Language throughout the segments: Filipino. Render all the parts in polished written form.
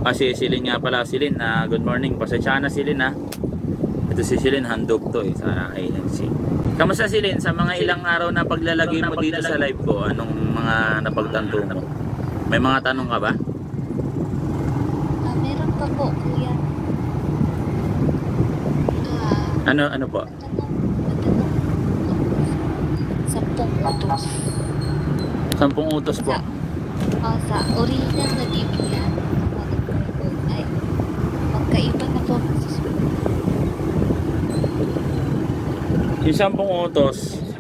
Si Silin nga pala, Silin, good morning. Pasensya na Silin ha. Ito si Silin, handog to sa ANC. Kamusta Silin, sa mga ilang araw na paglalagay mo dito sa live ko, anong mga napagtanto mo? May mga tanong ka ba? Meron pa po, kuya. Ano po? Sampung utos. 10 utos po. Sa original na Biblia, ay magkaiba na po. Yung 10 utos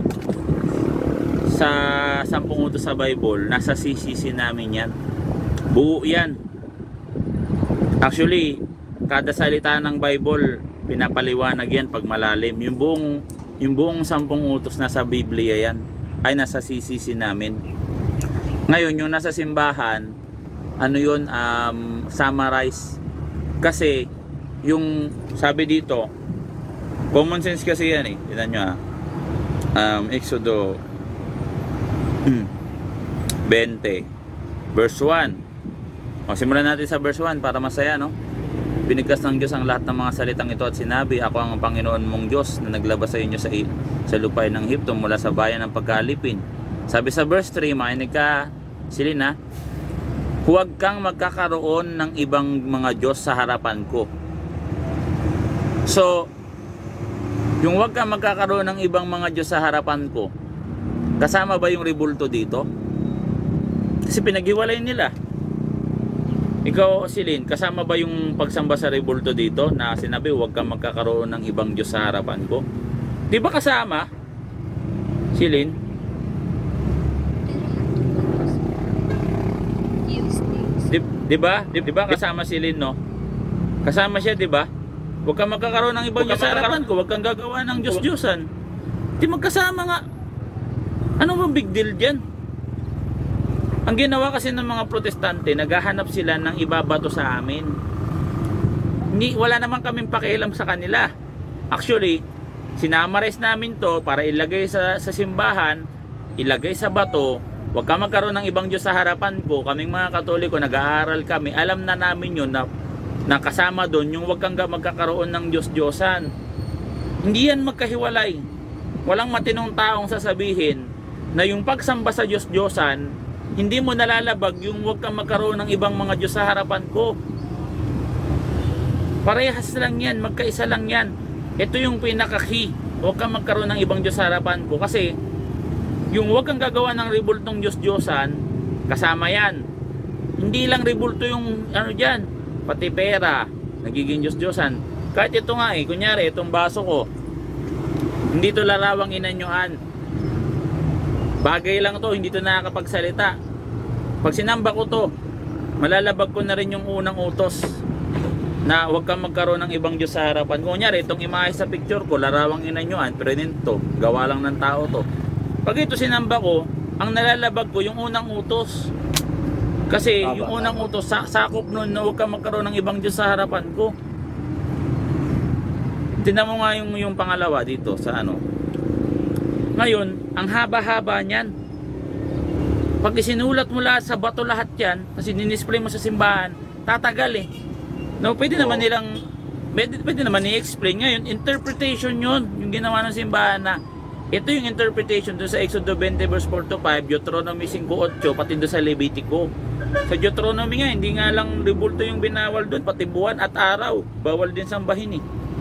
sa 10 utos sa Bible, nasa CCC namin yan. Buo yan. Actually, kada salita ng Bible, pinapaliwanag yan pag malalim. Yung buong 10 utos nasa Biblia yan. Ay nasa CCC namin. Ngayon, yung nasa simbahan, ano yun, summarize. Kasi, yung sabi dito, common sense kasi yan eh. Tignan nyo Exodo 20 verse 1. Simulan natin sa verse 1 para masaya, no? Binigkas ng Diyos ang lahat ng mga salitang ito at sinabi, ako ang Panginoon mong Diyos na naglabas sa inyo sa lupay ng Ehipto mula sa bayan ng pagkalipin. Sabi sa verse 3, makinig ka Silin ha, huwag kang magkakaroon ng ibang mga Diyos sa harapan ko. So, yung huwag kang magkakaroon ng ibang mga Diyos sa harapan ko, kasama ba yung rebulto dito? Kasi pinaghiwalay nila. Ikaw Silin, kasama ba yung pagsamba sa rebulto dito na sinabi huwag kang magkakaroon ng ibang Diyos sa harapan ko? Di ba kasama Silin? Di ba kasama si Lin, no? Kasama siya, di ba? Huwag kang magkakaroon ng ibang Diyos sa harapan ko, huwag kang gagawa ng Diyos-Diyosan. Di magkasama nga. Ano bang big deal diyan? Ang ginawa kasi ng mga protestante, naghahanap sila ng ibabato sa amin. Wala naman kaming pakialam sa kanila. Actually, sinamarize namin to para ilagay sa simbahan, ilagay sa bato. Huwag ka magkaroon ng ibang Diyos sa harapan ko. Kaming mga Katoliko, nag-aaral kami. Alam na namin yun na kasama doon yung huwag kang magkakaroon ng Diyos-Diyosan. Hindi yan magkahiwalay. Walang matinong taong sasabihin na yung pagsamba sa Diyos-Diyosan, hindi mo nalalabag yung huwag kang magkaroon ng ibang mga Diyos sa harapan ko. Parehas lang yan, magkaisa lang yan. Ito yung pinaka-key. Huwag kang magkaroon ng ibang Diyos sa harapan ko. Kasi yung huwag kang gagawa ng rebultong Diyos-Diyosan, kasama yan. Hindi lang rebulto yung ano dyan, pati pera, nagiging Diyos-Diyosan. Kahit ito nga kunyari, itong baso ko, hindi to larawang inanyuan. Bagay lang to, hindi to nakakapagsalita. Pag sinamba ko to, malalabag ko na rin yung unang utos na huwag kang magkaroon ng ibang Diyos sa harapan. Kunyari, itong imahe sa picture ko, larawang inanyuan, pero to, gawa lang ng tao to. Pag ito sinamba ko, ang nalalabag ko yung unang utos. Kasi yung unang utos sakop nun na huwag kang magkaroon ng ibang Diyos sa harapan ko. Tingnan mo nga yung pangalawa dito sa ano. Ngayon, ang haba-haba niyan. Pag isinulat mo lahat sa bato lahat yan, kasi dinisplay mo sa simbahan, tatagal No, pwede naman i-explain. Ngayon, interpretation yun, yung ginawa ng simbahan na ito yung interpretation doon sa Exodo 20 verse 4 to 5, Deuteronomy 5:8, pati doon sa Levitico. Sa Deuteronomy nga, hindi nga lang rebulto yung binawal doon, pati buwan at araw, bawal din sambahin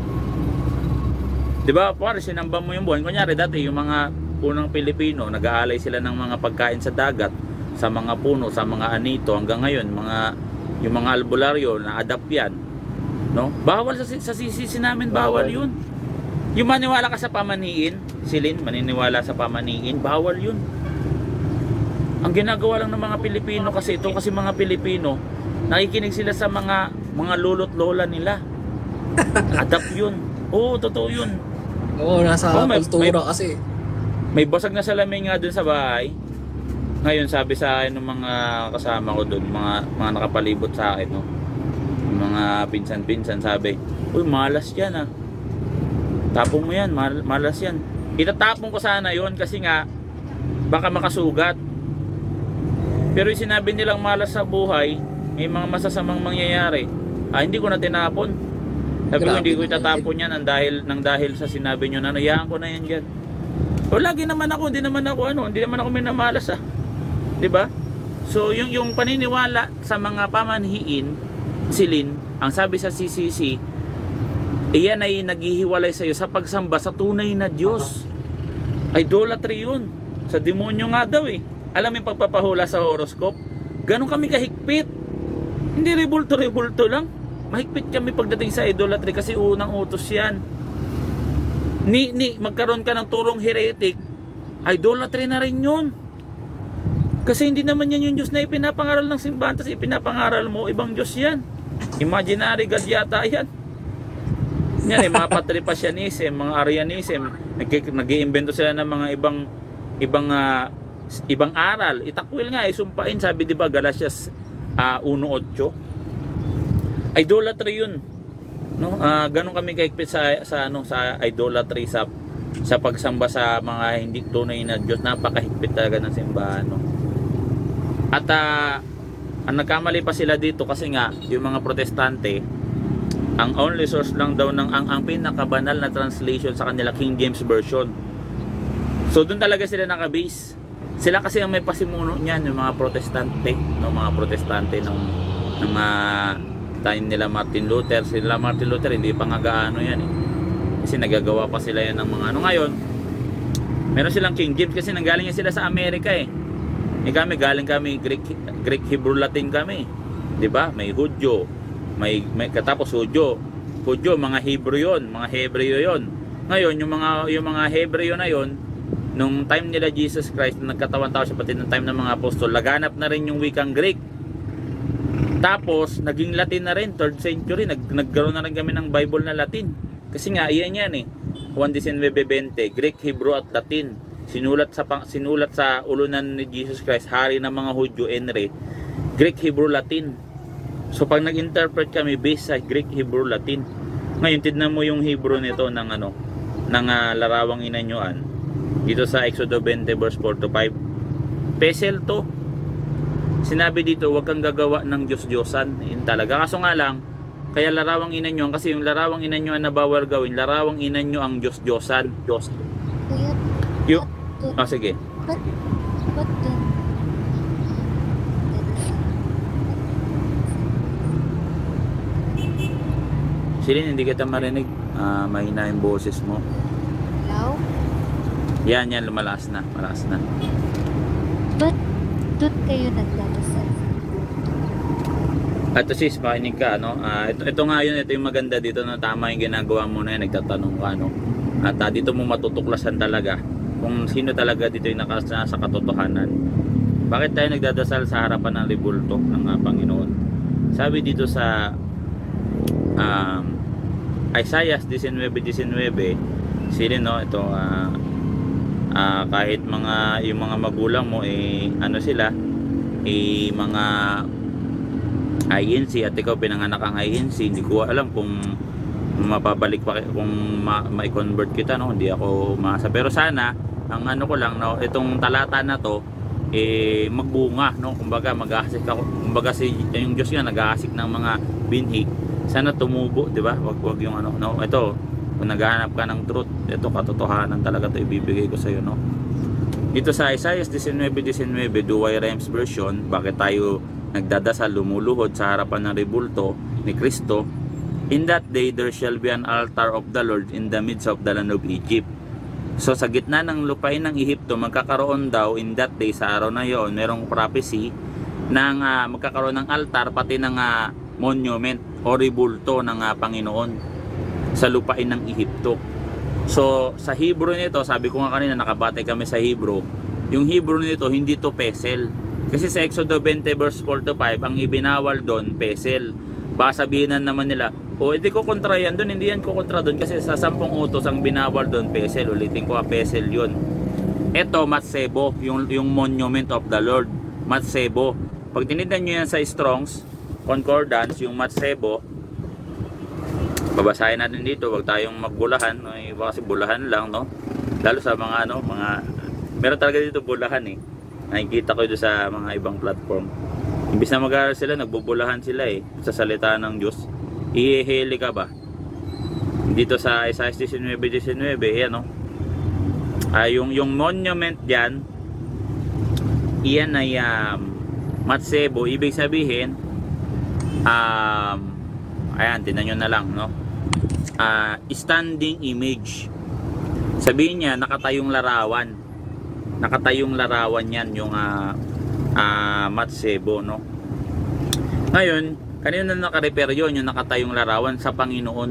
Diba? Pare, sinamba mo yung buwan. Kunyari dati, yung mga unang Pilipino, nag-aalay sila ng mga pagkain sa dagat, sa mga puno, sa mga anito, hanggang ngayon, yung mga albularyo, na-adapt yan. No? Bawal sa CCC namin, bawal yun. Yung maniwala ka sa pamaniin, Silin, maniniwala sa pamaniin, bawal yun. Ang ginagawa lang ng mga Pilipino kasi mga Pilipino, nakikinig sila sa mga lolo't lola nila. Adapt yun. Oo, totoo yun. Oo, nasa kultura kasi. May basag na salamin nga dun sa bahay. Ngayon, sabi sa akin ng mga kasama ko dun, mga nakapalibot sa akin, no? Yung mga pinsan-pinsan, sabi, uy, malas yan tapong mo yan, malas yan. Itatapong ko sana yon kasi nga baka makasugat. Pero yung sinabi nilang malas sa buhay, may mga masasamang mangyayari. Hindi ko na tinapon. Sabi ko, Grabe hindi ko naman itatapon yan nang dahil sa sinabi nyo na hayaan ko na yan dyan. O lagi naman ako, hindi naman ako minamalas Di ba? So yung paniniwala sa mga pamanhiin, silin, ang sabi sa CCC, iyan ay naghihiwalay sa iyo sa pagsamba sa tunay na Diyos. Idolatry yun. Sa demonyo nga daw eh. Alam mo yung pagpapahula sa horoscope? Ganon kami kahigpit. Hindi rebulto lang. Mahigpit kami pagdating sa idolatry kasi unang utos yan. Magkaroon ka ng turong heretic, idolatry na rin yun. Kasi hindi naman yan yung Diyos na ipinapangaral ng simbahan, tapos ipinapangaral mo, ibang Diyos yan. Imaginary God yata yan. Yan eh, mga Patripasyanism, mga Arianism, nag-iimbento sila ng mga ibang aral. Itakwil nga, sumpain, sabi di ba Galatias 1:8. Idolatry yun. No? Ganun kami kahigpit sa idolatry, sa pagsamba sa mga hindi tunay na Diyos. Napakahigpit talaga ng simbahan, no? At ang nagkamali pa sila dito kasi nga yung mga protestante, ang only source lang daw ng ang pinakabanal na translation sa kanila King James Version. So doon talaga sila nakabase. Sila kasi ang may pasimuno niyan, yung mga protestante, no, mga protestante ng time nila Martin Luther. Sila Martin Luther hindi pa nga gaano yan eh. Kasi nagagawa pa sila yan ng mga ngayon. Meron silang King James kasi nanggaling sila sa Amerika eh. Kami galing kami Greek, Hebrew, Latin kami. 'Di ba? May Hudyo, may katapos Hudyo, mga Hebrew 'yon, mga Hebreo 'yon. Ngayon yung mga Hebreo na 'yon, nung time nila Jesus Christ, nagkatawan tao siya pati ng time ng mga apostol, laganap na rin yung wikang Greek. Tapos naging Latin na rin, 3rd century, nagkaroon na rin kami ng Bible na Latin. Kasi nga iyan eh. Juan 19:20, Greek, Hebrew at Latin. Sinulat sa ulunan ni Jesus Christ, hari ng mga Hudyo, Enre, Greek, Hebrew, Latin. So pag nag-interpret kami based sa Greek, Hebrew, Latin. Ngayon tignan mo yung Hebrew nito ng larawang inanyuan. Dito sa Exodo 20 verse 4 to 5. Pesel to. Sinabi dito, huwag kang gagawa ng Diyos-Diyosan. Yun talaga. Kaso nga lang, kaya larawang inanyuan, kasi yung larawang inanyuan na bawal gawin, larawang inanyo ang Diyos-Diyosan. Kuya, Sige. But then, Silin, hindi kita marinig. Mahina yung boses mo. hello? Yan, lumalakas na. Malakas na. But doon kayo nagdadasal? At sis, makinig ka, no? Ito nga yun, ito yung maganda dito, no? Tama yung ginagawa mo na yan, nagtatanong ka, no? At dito mo matutuklasan talaga kung sino talaga dito yung nasa katotohanan. Bakit tayo nagdadasal sa harapan ng libulto ng Panginoon? Sabi dito sa Isaiah 19:19, silin, no? Ito, kahit yung mga magulang mo sila mga INC at ikaw pinanganak ang INC, hindi ko alam kung mapabalik pa, kung ma-convert kita, no? Hindi ako masa, pero sana ang ko lang, no, itong talata na to magbunga, no? Kumbaga mag-aasik ako, kumbaga yung Diyos nga nag-aasik ng mga binhi, sana tumubo, di ba? Wag yung no? Ito, kung naghahanap ka ng truth, ito katotohanan talaga to ibibigay ko sa iyo, no? Dito sa Isaiah 19:19, Douay Rhymes version, bakit tayo nagdadasal, lumuluhod sa harapan ng rebulto ni Kristo? In that day there shall be an altar of the Lord in the midst of the land of Egypt. So sa gitna ng lupain ng Ehipto, magkakaroon daw in that day, sa araw na yon, merong prophecy ng magkakaroon ng altar, pati ng monument o rebulto ng Panginoon sa lupain ng Ehipto. So sa Hebrew nito, sabi ko nga kanina, nakabatay kami sa Hebrew, yung Hebrew nito hindi to pesel. Kasi sa Exodo 20 verse 4 to 5, ang ibinawal doon pesel. Baka sabihin naman nila, hindi ko kontra yan doon, hindi yan ko kontra doon, kasi sa 10 utos ang binawal doon pesel. Ulitin ko, pesel yun. Ito matsebo, yung monument of the Lord, matsebo. Pag tinignan nyo yan sa Strong's Concordance, yung matsebo, babasahin natin dito, wag tayong magbulahan, kasi bulahan lang, no? Lalo sa mga meron talaga dito bulahan eh. Nakikita ko dito sa mga ibang platform. Imbis na mag-aaral sila, nagbubulahan sila sa salita ng Diyos. Ihihili ka ba? Dito sa Isaiah 19:19, yan o. Yung monument dyan, iyan ay matsebo. Ibig sabihin, ayan, tinan nyo na lang, no? Standing image. Sabihin niya, nakatayong larawan. Nakatayong larawan yan, yung matsebo, no? Ngayon, kanina nakarepair yun, yung nakatayong larawan sa Panginoon.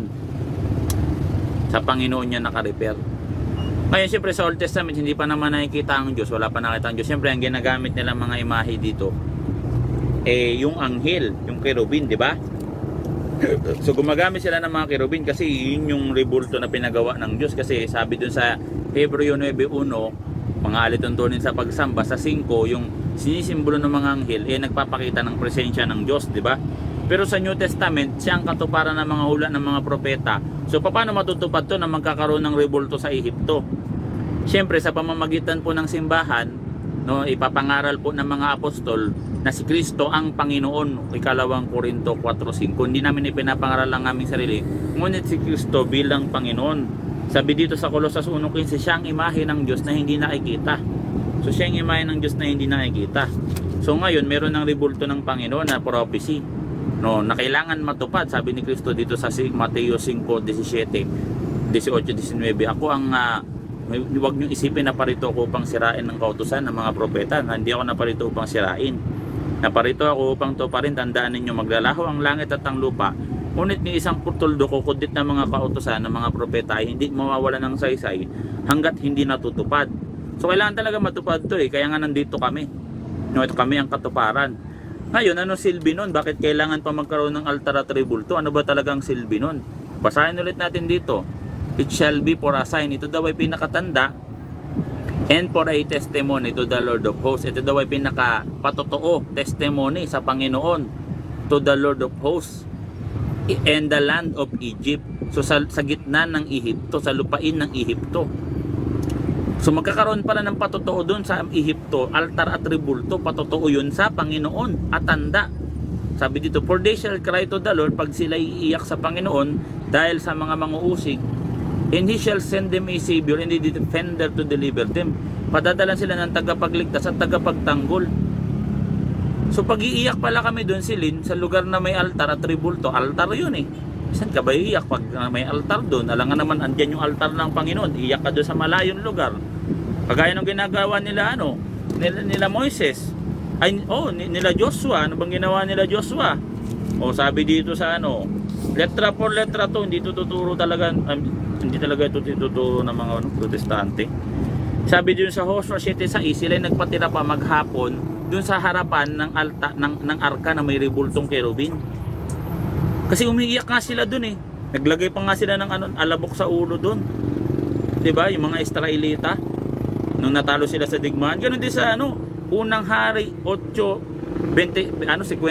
Sa Panginoon yan nakarepair. Ngayon, siyempre sa Old Testament, hindi pa naman nakikita ang Diyos. Wala pa nakita ang Diyos. Siyempre, ang ginagamit nila mga imahe dito, yung anghel, yung kerubin, di ba? So, gumagamit sila ng mga kerubin kasi yun yung rebulto na pinagawa ng Diyos. Kasi sabi dun sa Hebreo 9:1, mga alituntunin sa pagsamba, sa 5, yung sinisimbolo ng mga anghel, nagpapakita ng presensya ng Diyos, di ba? Pero sa New Testament, siya ang katuparan ng mga hula ng mga propeta. So, paano matutupad to na magkakaroon ng rebulto sa Ehipto? Siyempre, sa pamamagitan po ng simbahan, no, ipapangaral po ng mga apostol na si Kristo ang Panginoon. 2 Korinto 4:5. Hindi namin ipinapangaral ang aming sarili, ngunit si Kristo bilang Panginoon. Sabi dito sa Colosas 1:15, siya ang imahe ng Diyos na hindi nakikita. So, siya ang imahe ng Diyos na hindi nakikita. So, ngayon, meron ng rebulto ng Panginoon na prophecy, no, na kailangan matupad. Sabi ni Kristo dito sa Mateo 5:17, 18-19, ako ang huwag nyo isipin na parito ako upang sirain ng kautusan ng mga propeta. Hindi ako naparito upang sirain. Naparito ako upang tuparin. Tandaan ninyo, maglalaho ang langit at ang lupa, ngunit ni isang putuldo kukudit ng mga kautusan ng mga propeta ay hindi mawawala ng saysay hanggat hindi natutupad. So kailangan talaga matupad to kaya nga nandito kami. No, ito kami ang katuparan. Ngayon, ano silbi nun? Bakit kailangan pa magkaroon ng altar at rebulto? Ano ba talagang silbi nun? Basahin ulit natin dito. It shall be for a sign. Ito daw ay pinakatanda, and for a testimony to the Lord of hosts. Ito daw ay pinakapatotoo testimony sa Panginoon, to the Lord of hosts and the land of Egypt. So sa gitna ng Ehipto, sa lupain ng Ehipto. So magkakaroon pala ng patotoo doon sa Ehipto, altar at rebulto. Patotoo yun sa Panginoon at tanda. Sabi dito, for they shall cry to the Lord, pag sila iiyak sa Panginoon dahil sa mga manguusig, and He shall send them a Savior and a defender to deliver them. Padadalan sila ng tagapagligtas at tagapagtanggol. So pag-iiyak pala kami doon silin sa lugar na may altar at rebulto. Altar yun Saan ka ba iiyak pag may altar doon? Alangan naman andyan yung altar ng Panginoon. Iiyak ka doon sa malayong lugar. Kagaya ng ginagawa nila nila Moises. Nila Joshua. Ano bang ginawa nila Joshua? Sabi dito sa letra 4, letra 2, hindi tuturo talaga, hindi talaga ito tuturo ng mga protestante. Sabi dito sa Joshua 7:6, sila nagpatira pa maghapon dun sa harapan ng ng arka na may rebultong kerubin. Kasi umiiyak nga sila dun Naglagay pa nga sila ng alabok sa ulo dun. 'Di ba? Yung mga Israelita nung natalo sila sa digmaan. Ganun din sa Unang Hari 8:54.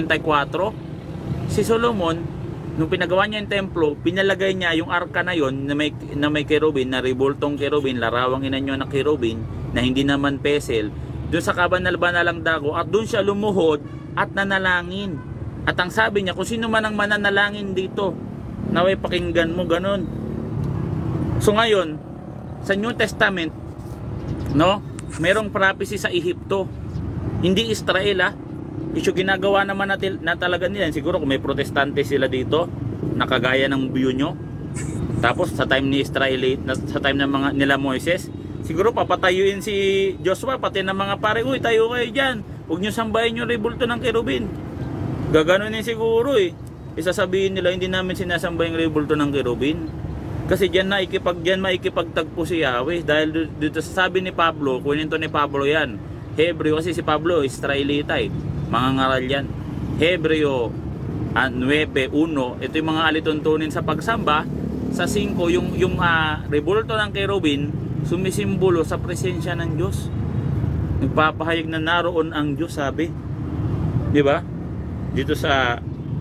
Si Solomon, nung pinagawa niya yung templo, pinalagay niya yung arka na yon na may kerubin, na rebultong kerubin, larawang inanyo na kerubin, na hindi naman pesel, doon sa kabanal-banalang dago, at doon siya lumuhod at nanalangin. At ang sabi niya, kung sino man ang mananalangin dito, naway pakinggan mo, ganun. So ngayon, sa New Testament, merong prophecy sa Ehipto, hindi Israel Ito ginagawa naman na talaga nila. Siguro kung may protestante sila dito, nakagaya ng view nyo. Tapos sa time ni Israel, sa time ng mga nila Moises, siguro papatayuin si Joshua, pati ng mga pare, uy, tayo kayo dyan, huwag nyo sambahin yung rebulto ng kerubin. Gaganunin siguro Isasabihin nila, hindi namin sinasamba yung rebulto ng kerubin. Kasi dyan maikipagtagpo si Yahweh. Dahil dito sabi ni Pablo, kuninto ni Pablo yan, Hebreo, kasi si Pablo Israelita mga ngaral yan. Hebreo 9:1, ito yung mga alituntunin sa pagsamba. Sa 5, yung rebulto ng kerubin, sumisimbolo sa presensya ng Diyos. Nagpapahayag na naroon ang Diyos, sabi. Di ba? Dito sa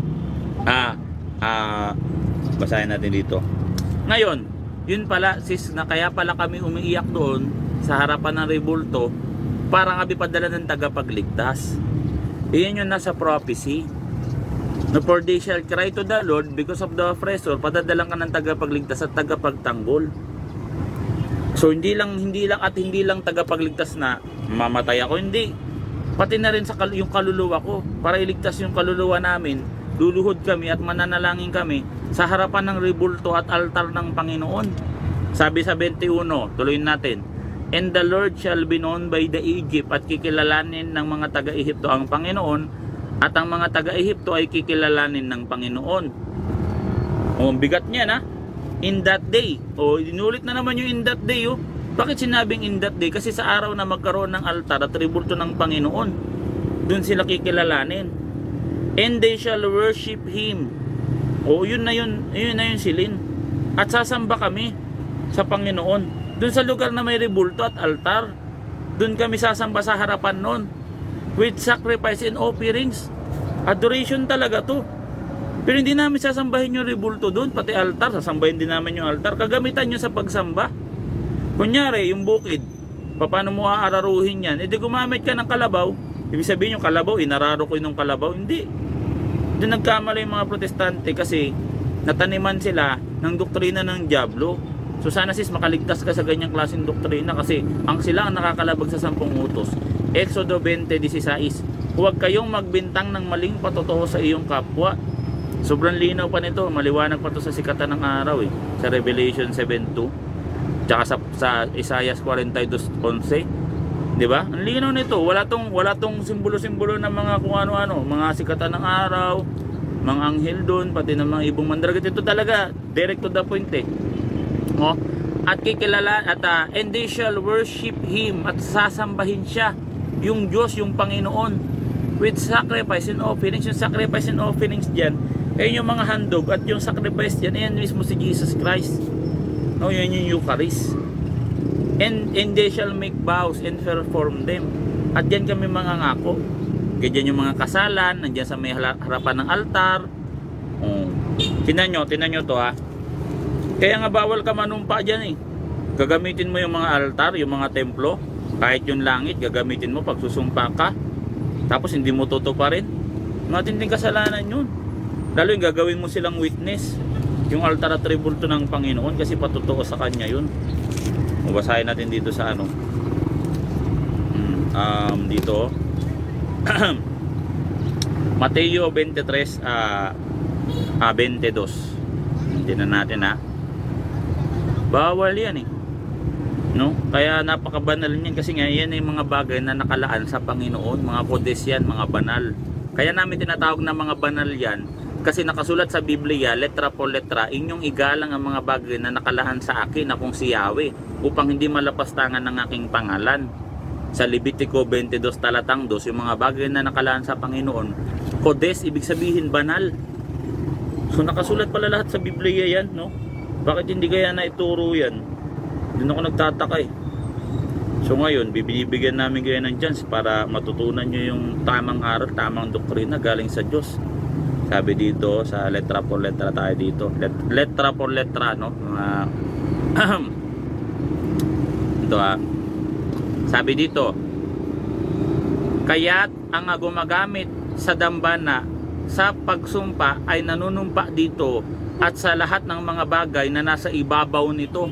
basahin natin dito. Ngayon, yun pala na kaya pala kami umiiyak doon sa harapan ng rebulto, para kami padala ng tagapagligtas. Iyan yung nasa prophecy. No, for they shall cry to the Lord because of the oppressor. Padadalang ka ng tagapagligtas at tagapagtanggol. So hindi lang tagapagligtas na mamatay ako, hindi. Pati na rin sa yung kaluluwa ko, para iligtas yung kaluluwa namin. Luluhod kami at mananalangin kami sa harapan ng rebulto at altar ng Panginoon. Sabi sa 21, tuloyin natin. And the Lord shall be known by the Egypt, at kikilalanin ng mga taga-Ehipto ang Panginoon, at ang mga taga-Ehipto ay kikilalanin ng Panginoon. O, bigat niya na. In that day. O, inulit na naman yung in that day. O. Bakit sinabing in that day? Kasi sa araw na magkaroon ng altar at rebulto ng Panginoon, dun sila kikilalanin. And they shall worship Him. O, yun na yun silin. At sasamba kami sa Panginoon. Dun sa lugar na may rebulto at altar, dun kami sasamba sa harapan nun. With sacrifice and offerings. Adoration talaga to. Pero hindi namin sasambahin yung rebulto doon, pati altar. Sasambahin din namin yung altar. Kagamitan nyo sa pagsamba. Kunyari, yung bukid, paano mo aararuhin yan? E di gumamit ka ng kalabaw. Ibig sabihin yung kalabaw, inararo ko yung kalabaw. Hindi. Doon nagkamali yung mga protestante kasi nataniman sila ng doktrina ng Diablo. So sana sis makaligtas ka sa ganyang klaseng doktrina kasi sila ang nakakalabag sa 10 utos. Exodo 20:16. Huwag kayong magbintang ng maling patotoo sa iyong kapwa. Sobrang linaw pa nito, maliwanag pa to sa sikatan ng araw sa Revelation 7:2. Tsaka sa Isaiah 42:11. 'Di ba? Ang linaw nito, wala tong simbolo-simbolo ng mga kung ano-ano, mga sikatan ng araw, mga anghel doon, pati ng mga ibong mandragot. Ito talaga direct to the point Oh, at kikilala and they shall worship Him, at sasambahin siya, yung Diyos, yung Panginoon, with sacrifice and offerings. Yung sacrifice and offerings dyan, ayun yung mga handog, at yung sacrifice dyan, ayan mismo si Jesus Christ. No, yun yung Eucharist. And they shall make vows and perform them. At dyan kami mga ngako. Ganyan yung mga kasalan, nandyan sa may harapan ng altar. Tinan nyo to ha. Kaya nga bawal ka manumpa dyan Gagamitin mo yung mga altar, yung mga templo, kahit yung langit, gagamitin mo pag susumpa ka. Tapos hindi mo tutuparin. Matinding kasalanan yun. Lalo yung gagawin mo silang witness, yung altar at rebulto ng Panginoon, kasi patotoo sa Kanya yun. Mabasahin natin dito sa dito Mateo 23 22. Tingnan natin bawal yan no? Kaya napakabanal niyan, kasi nga yan ay mga bagay na nakalaan sa Panginoon, mga kodes yan, mga banal. Kaya namin tinatawag na mga banal yan, kasi nakasulat sa Biblia, letra po letra, inyong igalang ang mga bagay na nakalaan sa akin, akong si Yahweh, upang hindi malapastangan ng aking pangalan. Sa Levitico 22 talatang 2, yung mga bagay na nakalaan sa Panginoon, kodes, ibig sabihin banal. So nakasulat pala lahat sa Biblia yan, no? Bakit hindi kaya naituro yan? Doon ako nagtataka So ngayon, bibigyan namin kayo ng chance para matutunan nyo yung tamang aral, tamang doktrina galing sa Diyos. Sabi dito, sa letra por letra tayo dito. Letra por letra, no? Ito Sabi dito, kaya't ang gumagamit sa dambana sa pagsumpa ay nanunumpa dito at sa lahat ng mga bagay na nasa ibabaw nito.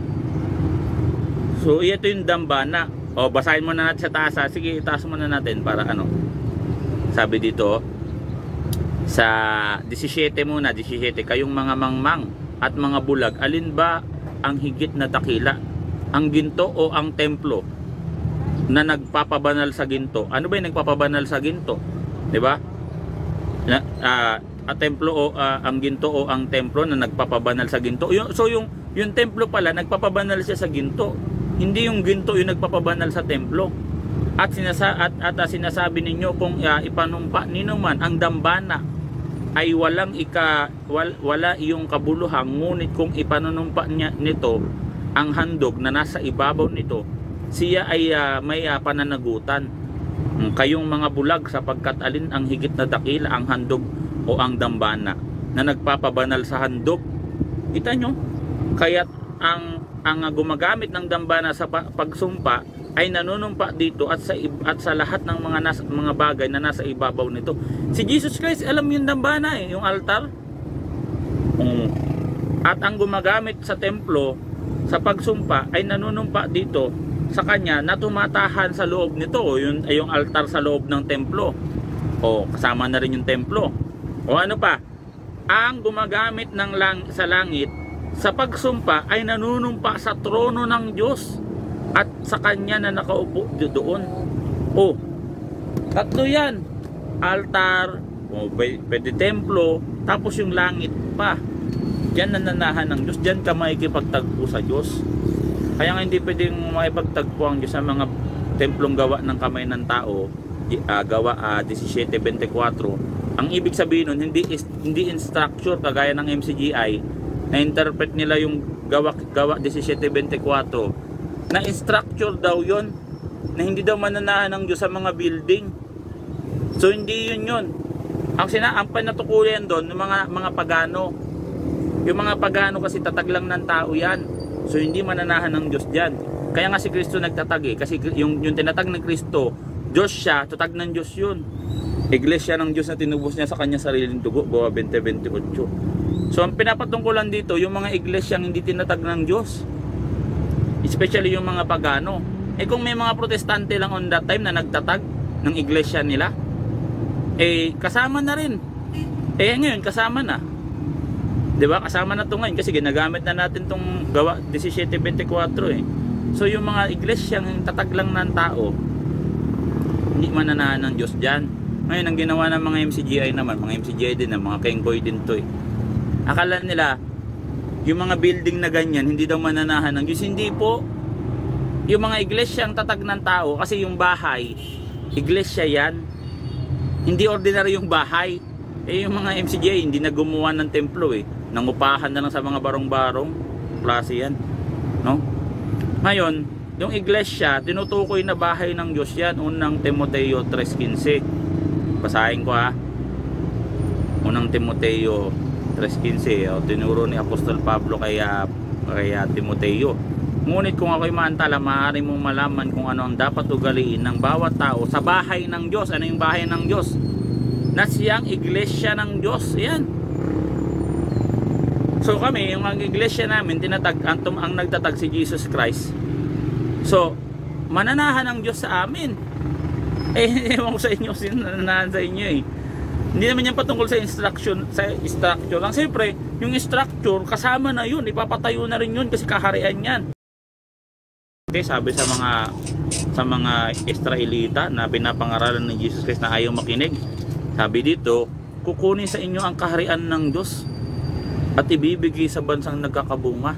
So ito yung dambana. Basahin mo na natin sa taas. Sige, itaas mo na natin para Sabi dito sa 17 muna, 17, kayong mga mangmang at mga bulag, alin ba ang higit na dakila? Ang ginto o ang templo na nagpapabanal sa ginto? Ano ba yung nagpapabanal sa ginto? 'Di ba? Templo o ang ginto o ang templo na nagpapabanal sa ginto. So yung templo pala nagpapabanal siya sa ginto. Hindi yung ginto yung nagpapabanal sa templo. At sinasabi ninyo kung ipanumpa ninyo man ang dambana ay wala iyong kabuluhang, ngunit kung ipanunumpa niya nito ang handog na nasa ibabaw nito, siya ay may pananagutan. Kayong mga bulag, sapagkat alin ang higit na dakila, ang handog o ang dambana na nagpapabanal sa handog? Kita nyo? Kaya't ang gumagamit ng dambana sa pagsumpa ay nanunumpa dito at sa lahat ng mga bagay na nasa ibabaw nito. Si Jesus Christ, alam yung dambana yung altar. At ang gumagamit sa templo sa pagsumpa ay nanunumpa dito sa kanya na tumatahan sa loob nito, yung altar sa loob ng templo. Kasama na rin yung templo. Ano pa? Ang gumagamit sa langit sa pagsumpa ay nanunumpa sa trono ng Diyos at sa kanya na nakaupo doon. Tatlo yan. Altar, pwede templo, tapos yung langit pa. Diyan nananahan ng Diyos. Diyan ka makikipagtagpo sa Diyos. Kaya nga hindi pwedeng makipagtagpo ang Diyos sa mga templong gawa ng kamay ng tao. Gawa 17:24. Ang ibig sabihin nun, hindi structure kagaya ng MCGI na interpret nila yung gawa 17:24 na structure daw yon, na hindi daw mananahan ng Diyos sa mga building. So hindi yun. Ang panatukuyan doon ng mga pagano. Yung mga pagano kasi tatag lang ng tao yan. So hindi mananahan ng Diyos dyan. Kaya nga si Kristo nagtatag kasi yung tinatag ng Kristo, Diyos siya, tatag ng Diyos yun. Iglesia ng Diyos na tinubos niya sa kanya sariling dugo, Gawa 20:28. So ang pinapatungkulan dito, yung mga iglesyang hindi tinatag ng Diyos, especially yung mga pagano. Kung may mga protestante lang on that time na nagtatag ng iglesia nila, kasama na rin. Ngayon kasama na. 'Di ba? Kasama na 'to ngayon kasi ginagamit na natin tong Gawa 17:24 So yung mga iglesyang tatag lang ng tao, hindi mananahan ng Diyos diyan. Ngayon ang ginawa ng mga MCGI naman, mga MCGI din, mga Kengkoy din 'to Akala nila yung mga building na ganyan hindi daw mananahan ng Diyos. Hindi po. Yung mga iglesyang tatag ng tao, kasi yung bahay, iglesia yan. Hindi ordinary yung bahay. Yung mga MCGI hindi na gumawa ng templo nangupahan na lang sa mga barong-barong klase yan, no? Ngayon, yung iglesia tinutukoy na bahay ng Diyos yan. Unang Timoteo 3:15. Basahin ko Unang Timoteo 3:15 tinuro ni Apostol Pablo kay Timoteo. Ngunit kung ako'y maantala, maaari mong malaman kung ano ang dapat ugaliin ng bawat tao sa bahay ng Diyos. Ano yung bahay ng Diyos? Na siyang iglesia ng Diyos. Yan. So kami, yung ang iglesia namin, ang nagtatag si Jesus Christ. So, mananahan ng Diyos sa amin. Ewan ko sa inyo, sinanahan sa inyo Hindi naman yan patungkol sa structure lang. Siyempre, yung structure, kasama na yun. Ipapatayo na rin yun kasi kaharian yan. Okay, sabi sa mga Israelita na pinapangaralan ni Jesus Christ na ayaw makinig. Sabi dito, kukunin sa inyo ang kaharian ng Diyos at ibibigay sa bansang nagkakabunga.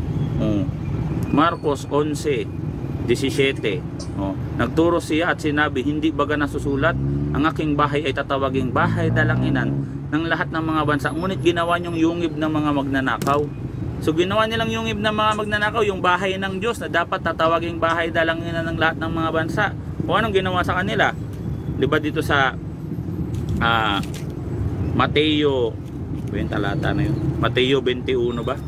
Marcos 11:17. Nagturo siya at sinabi, hindi baga nasusulat, ang aking bahay ay tatawaging bahay dalanginan ng lahat ng mga bansa, ngunit ginawa niyong yungib ng mga magnanakaw. So ginawa nilang yungib ng mga magnanakaw yung bahay ng Diyos na dapat tatawaging bahay dalanginan ng lahat ng mga bansa. O anong ginawa sa kanila? Diba dito sa Mateo, yung talata na yun, Mateo 21 ba?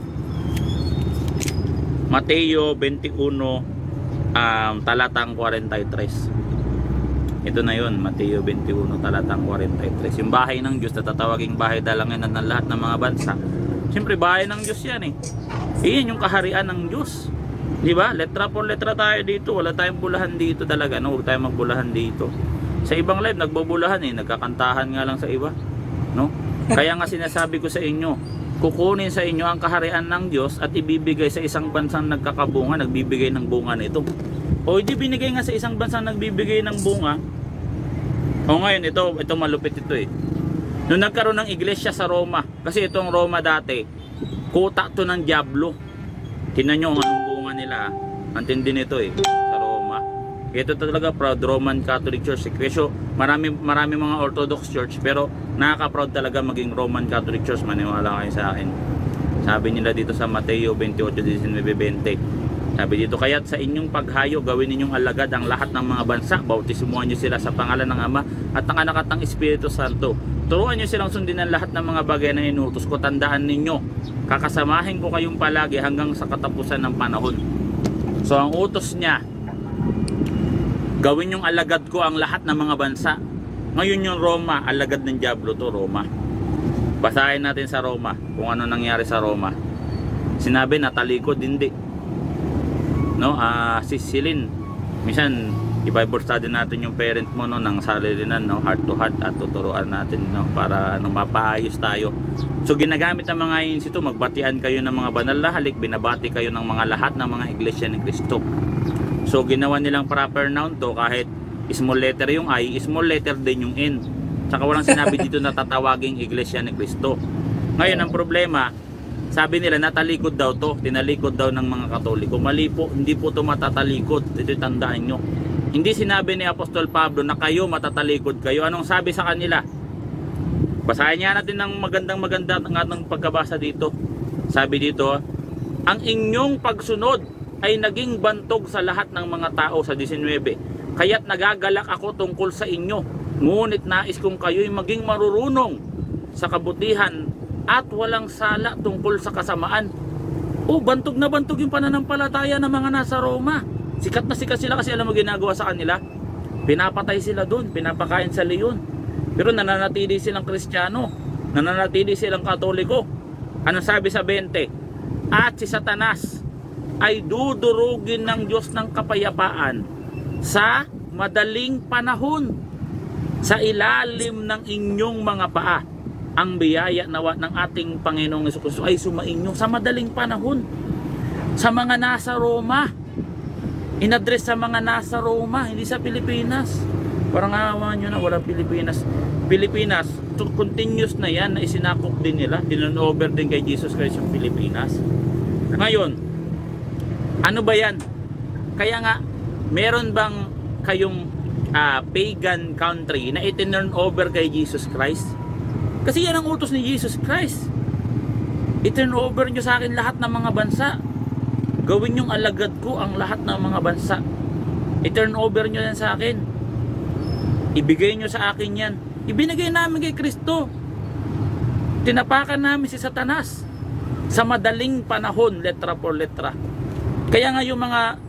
Mateo 21 talatang 43. Ito na yun, Mateo 21 talatang 43. Yung bahay ng Diyos na tatawaging bahay dalanginan ng lahat ng mga bansa. Siyempre bahay ng Diyos yan Iyan yung kaharian ng Diyos. Diba? Letra por letra tayo dito. Wala tayong bulahan dito talaga. Huwag tayong magbulahan dito. Sa ibang live, nagbubulahan nagkakantahan nga lang sa iba. No? Kaya nga sinasabi ko sa inyo, kukunin sa inyo ang kaharian ng Diyos at ibibigay sa isang bansang nagkakabunga, nagbibigay ng bunga nito. O hindi binigay nga sa isang bansang nagbibigay ng bunga. O ngayon, ito malupit ito Nung nagkaroon ng iglesia sa Roma, kasi itong Roma dati, kuta to ng Diablo. Tingnan nyo anong bunga nila. Ang tindi nito sa Roma. Ito talaga proud Roman Catholic Church. Kasi marami mga Orthodox Church, pero nakaka-proud talaga maging Roman Catholic Church. Maniwala kayo sa akin. Sabi nila dito sa Mateo 28:19-20. Sabi dito, kaya't sa inyong paghayo, gawin ninyong alagad ang lahat ng mga bansa. Bautismuhan nyo sila sa pangalan ng Ama at ng Anak at ng Espiritu Santo. Turuan nyo silang sundin ang lahat ng mga bagay na inutos ko. Tandaan ninyo, kakasamahin ko kayong palagi hanggang sa katapusan ng panahon. So ang utos niya Gawin yung alagad ko ang lahat ng mga bansa. Ngayon yung Roma, alagad ng Diablo to, Roma. Basahin natin sa Roma kung ano nangyari sa Roma. Sinabi na talikod, hindi. No, si Celine, minsan i-Bible study natin yung parent mo, no, ng salirinan, no, heart to heart, at tuturuan natin, no, para mapaayos tayo. So ginagamit ng mga ito, magbatian kayo ng mga banal na halik, binabati kayo ng mga lahat ng mga iglesia ni Cristo. So ginawa nilang proper noun to, kahit small letter yung I, small letter din yung N. Saka walang sinabi dito na tatawaging iglesia ni Cristo. Ngayon ang problema, sabi nila natalikod daw to, tinalikod daw ng mga Katoliko. Mali po, hindi po to matatalikod. Ito tandaan nyo. Hindi sinabi ni Apostol Pablo na kayo matatalikod kayo. Anong sabi sa kanila? Basahin niya natin ng maganda ng pagkabasa dito. Sabi dito, ang inyong pagsunod ay naging bantog sa lahat ng mga tao, sa 19. Kaya't nagagalak ako tungkol sa inyo. Ngunit nais kong kayo'y maging marurunong sa kabutihan at walang sala tungkol sa kasamaan. Bantog na bantog yung pananampalataya ng mga nasa Roma. Sikat na sikat sila kasi alam mo ginagawa sa kanila. Pinapatay sila doon, pinapakain sa leon. Pero nananatili silang Kristiyano, nananatili silang Katoliko. Anong sabi sa 20? At si Satanas ay dudurugin ng Diyos ng kapayapaan sa madaling panahon. Sa ilalim ng inyong mga paa, ang biyaya nawa ng ating Panginoong Jesucristo ay sumainyo sa madaling panahon. Sa mga nasa Roma, in-address sa mga nasa Roma, hindi sa Pilipinas. Parang awa nyo na, walang Pilipinas. Pilipinas, continuous na yan na isinakop din nila, dinanover din kay Jesus Christ yung Pilipinas. Ngayon, ano ba yan? Kaya nga, meron bang kayong pagan country na itinurn over kay Jesus Christ? Kasi yan ang utos ni Jesus Christ. I-turn over nyo sa akin lahat ng mga bansa. Gawin yung alagad ko ang lahat ng mga bansa. I-turn over nyo yan sa akin. Ibigay nyo sa akin yan. Ibinigay namin kay Kristo. Tinapakan namin si Satanas sa madaling panahon, letra por letra. Kaya nga yung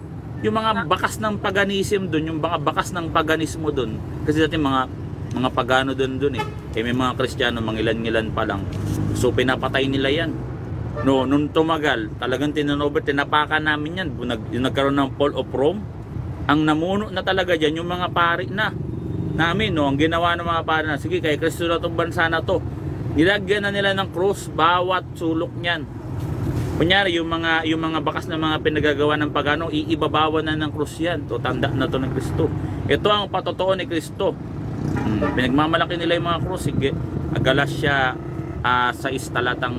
mga bakas ng paganism doon, yung mga bakas ng paganismo doon, kasi dati mga pagano doon eh. May mga Kristiyano, mangilan-ngilan pa lang. So pinapatay nila yan. No, nung tumagal, talagang tinanover, tinapakan namin yan. Yung nagkaroon ng Fall of Rome, ang namuno na talaga dyan, yung mga pari na namin, no, ang ginawa ng mga pari na, sige, kay Kristo na itong bansa na to. Nilagyan na nila ng cross, bawat sulok niyan. Kunyari, yung mga bakas na mga pinagagawa ng pagano, iibabawan na ng krus yan. To, tanda na to ng Kristo. Ito ang patotoo ni Kristo. Pinagmamalaki nila yung mga krus. Sige, Galatia 6 talatang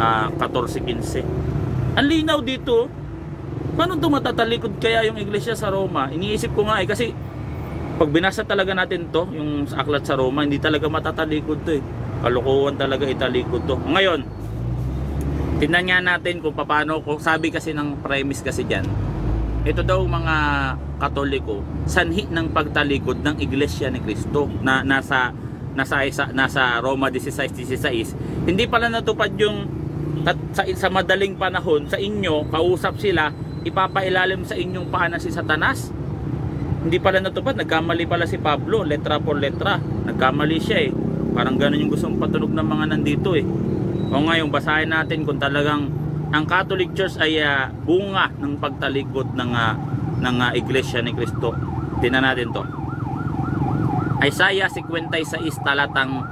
14-15. Ang linaw dito, paano ito matatalikod kaya yung iglesia sa Roma? Iniisip ko nga kasi pag binasa talaga natin to, yung aklat sa Roma, hindi talaga matatalikod to eh. Kalokohan talaga italikod to. Ngayon, tingnan nga natin kung paano, kung sabi kasi ng premise kasi dyan, ito daw mga Katoliko, sanhi ng pagtalikod ng Iglesia ni Cristo na nasa Roma 16:16. Hindi pala natupad yung sa madaling panahon sa inyo, kausap sila, ipapailalim sa inyong paanan si Satanas. Hindi pala natupad, nagkamali pala si Pablo, letra por letra. Nagkamali siya eh. Parang gano'n yung gustong patunog ng mga nandito eh. O ngayon, basahin natin kung talagang ang Catholic Church ay bunga ng pagtalikod ng Iglesia ni Cristo. Tingnan natin to. Isaiah 56 talatang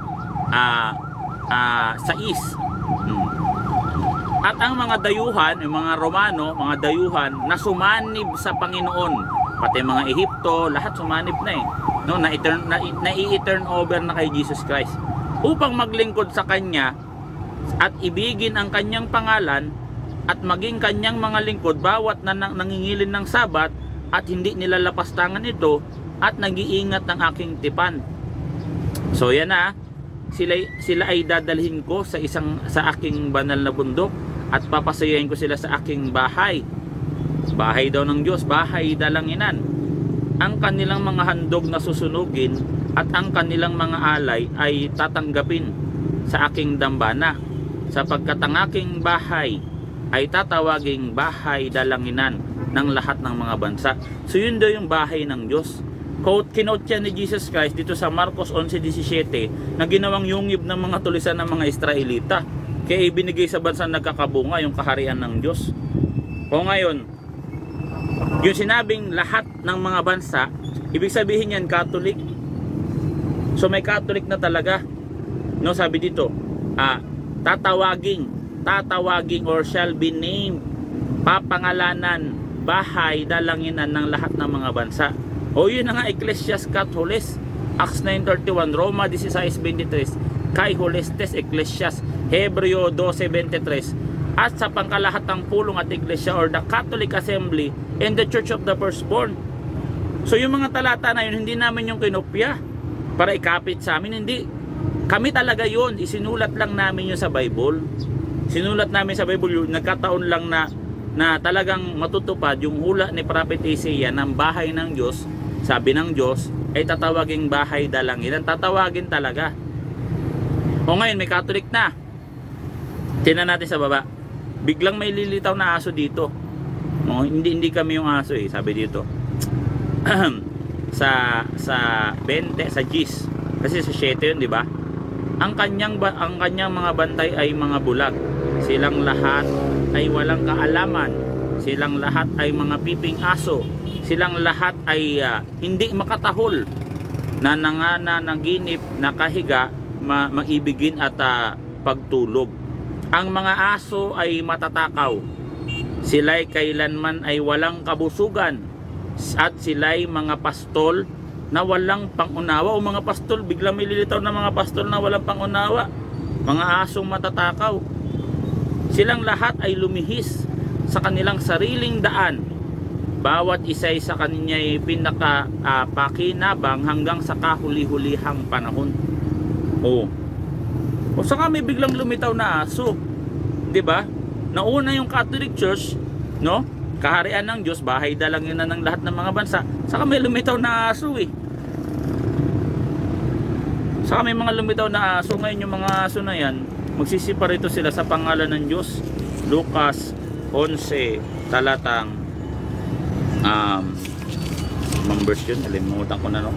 6. At ang mga dayuhan, yung mga Romano, mga dayuhan na sumanib sa Panginoon, pati mga Ehipto, lahat sumanib na eh. No, na-i-turn over na kay Jesus Christ upang maglingkod sa Kanya at ibigin ang Kanyang pangalan at maging Kanyang mga lingkod bawat nangingilin ng sabat at hindi nilalapastangan ito at nag-iingat ng aking tipan. So yan na, sila ay dadalhin ko sa aking banal na bundok at papasayahin ko sila sa aking bahay. Bahay daw ng Diyos, bahay dalanginan. Ang kanilang mga handog na susunugin at ang kanilang mga alay ay tatanggapin sa aking dambana, sapagkat ang aking bahay ay tatawaging bahay dalanginan ng lahat ng mga bansa. So yun daw yung bahay ng Diyos. kinote yan ni Jesus Christ dito sa Marcos 11:17 na ginawang yungib ng mga tulisan ng mga Israelita. Kaya ibinigay sa bansang nagkakabunga yung kaharian ng Diyos. O ngayon, yung sinabing lahat ng mga bansa, ibig sabihin yan Catholic. So may Catholic na talaga. No, sabi dito, tatawaging or shall be named, papangalanan, bahay, dalanginan ng lahat ng mga bansa. O yun na nga, Ecclesias Catholis, Acts 9:31, Roma 16:23, Kai Holestes Ecclesias, Hebreo 12:23, at sa pangkalahatang pulong at iglesia or the Catholic Assembly and the Church of the Firstborn. So yung mga talata na yun, hindi namin yung kinopya para ikapit sa amin, hindi. Kami talaga yun, isinulat lang namin yun sa Bible. Sinulat namin sa Bible yun, nagkataon lang na talagang matutupad yung hula ni Prophet Isaiah ng bahay ng Diyos. Sabi ng Diyos ay tatawaging bahay dalanginan, tatawagin talaga. O ngayon may Catholic na. Tingnan natin sa baba. Biglang may lilitaw na aso dito. No, hindi kami yung aso eh, sabi dito. sa 20 sa GIS. Kasi sa 7 yun, di ba? Ang kanyang mga bantay ay mga bulag. Silang lahat ay walang kaalaman. Silang lahat ay mga piping aso. Silang lahat ay hindi makatahol. Nanangana, naginip, nakahiga, maibigin at pagtulog. Ang mga aso ay matatakaw. Sila'y kailanman ay walang kabusugan. At sila'y mga pastol na walang pangunawa. O mga pastol, biglang may lilitaw na mga pastol na walang pangunawa. Mga asong matatakaw. Silang lahat ay lumihis sa kanilang sariling daan. Bawat isa'y sa kanya'y pakinabang hanggang sa kahuli-hulihang panahon. O saka may biglang lumitaw na aso. 'Di ba? Nauna yung Catholic Church, no? Kaharian ng Diyos, bahay dalanginan ng lahat ng mga bansa. Saka may lumitaw na aso eh. Saka may mga lumitaw na aso. Ngayon yung mga aso na yan, magsisiparito sila sa pangalan ng Diyos. Lucas 11 talatang verse yun, nalimutan ko na, no?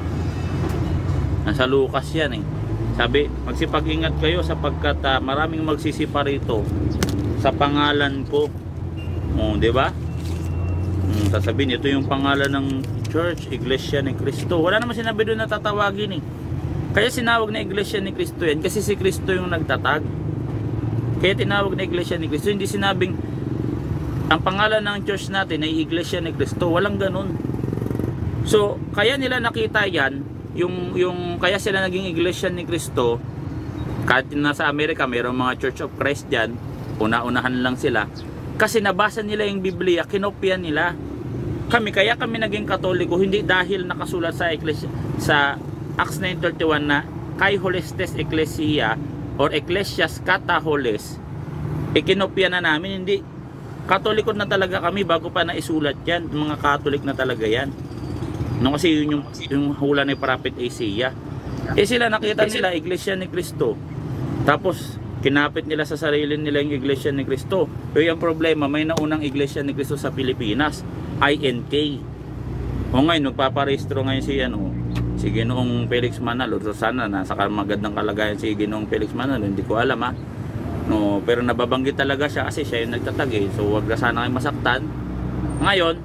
Nasa Lucas yan eh. Sabi, magsipag-ingat kayo sapagkat maraming magsisiparito sa pangalan ko. Di ba? Sasabihin, ito yung pangalan ng church, Iglesia ni Cristo. Wala naman sinabi doon na tatawagin eh. Kaya sinawag na Iglesia ni Cristo yan kasi si Cristo yung nagtatag. Kaya tinawag na Iglesia ni Cristo. Hindi sinabing ang pangalan ng church natin ay Iglesia ni Cristo. Walang ganun. So, kaya nila nakita yan, yung kaya sila naging Iglesia ni Cristo. Kahit nasa Amerika mayroong mga Church of Christ dyan, una-unahan lang sila kasi nabasa nila yung Biblia, kinopya nila. Kaya kami naging Katoliko hindi dahil nakasulat sa Iglesia, sa Acts 9:31 na Kai Holestes Ecclesia or Ecclesias Catholis, kinopya na namin. Hindi, Katoliko na talaga kami bago pa naisulat yan. Mga Catholic na talaga yan, no? Kasi yun yung hula ni Prophet Isaiah. Sila nakita nila Iglesia ni Cristo, tapos kinapit nila sa sarili nila yung Iglesia ni Cristo. Pero yung problema, may naunang Iglesia ni Cristo sa Pilipinas, INK. O ngayon, nagpaparehistro ngayon si Ginoong Felix Manalo. So sana nasa magandang kalagayan si Ginoong Felix Manalo, hindi ko alam no, pero nababanggit talaga siya kasi siya yung nagtatag eh. So wag na sana kayo masaktan. Ngayon,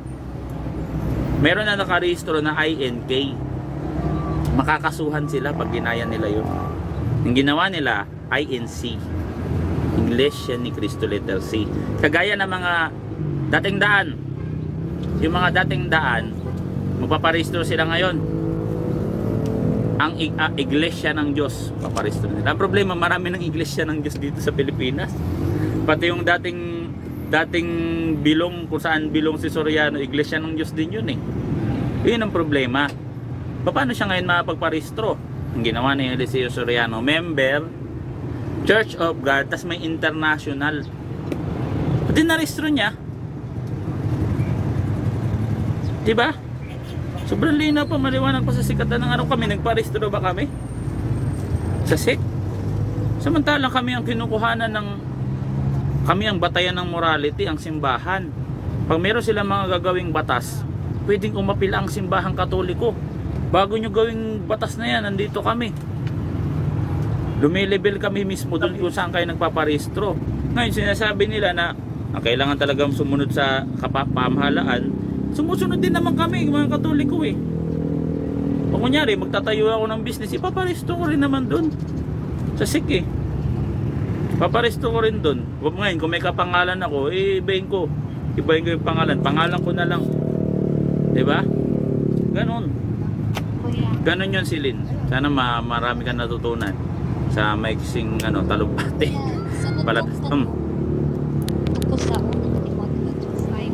meron na nakarehistro na INK. Makakasuhan sila pag ginaya nila yun. Yung ginawa nila, INC, Iglesia ni Cristo letter C. Kagaya ng mga dating daan. Yung mga dating daan, magpaparehistro sila ngayon. Ang Iglesia ng Diyos, paparehistro nila. Ang problema, marami ng Iglesia ng Diyos dito sa Pilipinas. Pati yung dating bilong, kung saan bilong si Soriano, Iglesia ng Diyos din yun eh. Yun ang problema. Paano siya ngayon makapagparehistro? Ang ginawa ni Eliseo Soriano, member Church of God, tas may international. Pati narehistro niya, diba? Sobrang linaw pa, maliwanag pa sa sikatan ng araw. Kami nagparehistro ba kami sa SEC? Samantalang kami ang kinukuhanan ng, kami ang batayan ng morality, ang simbahan. Pag meron silang mga gagawing batas, pwedeng umapila ang simbahang Katoliko. Bago nyo gawing batas na yan, nandito kami. Lumilevel kami mismo doon kung saan kayo nagpaparehistro. Ngayon sinasabi nila na kailangan talagang sumunod sa pamahalaan. Sumusunod din naman kami, mga Katoliko eh. O kunyari, magtatayo ako ng business, ipaparehistro ko rin naman doon. Sa SIC eh. Paparehistro ko rin doon. Ngayon, kung may kapangalan ako, ibahin ko. Ibahin ko yung pangalan. Pangalan ko na lang. Diba? Ganon. Kuya. Ganon yun si Lynn. Sana marami kang natutunan sa maiksing talumpati. Sunod Balat. Tungkol sa unang Timoteo 2:5.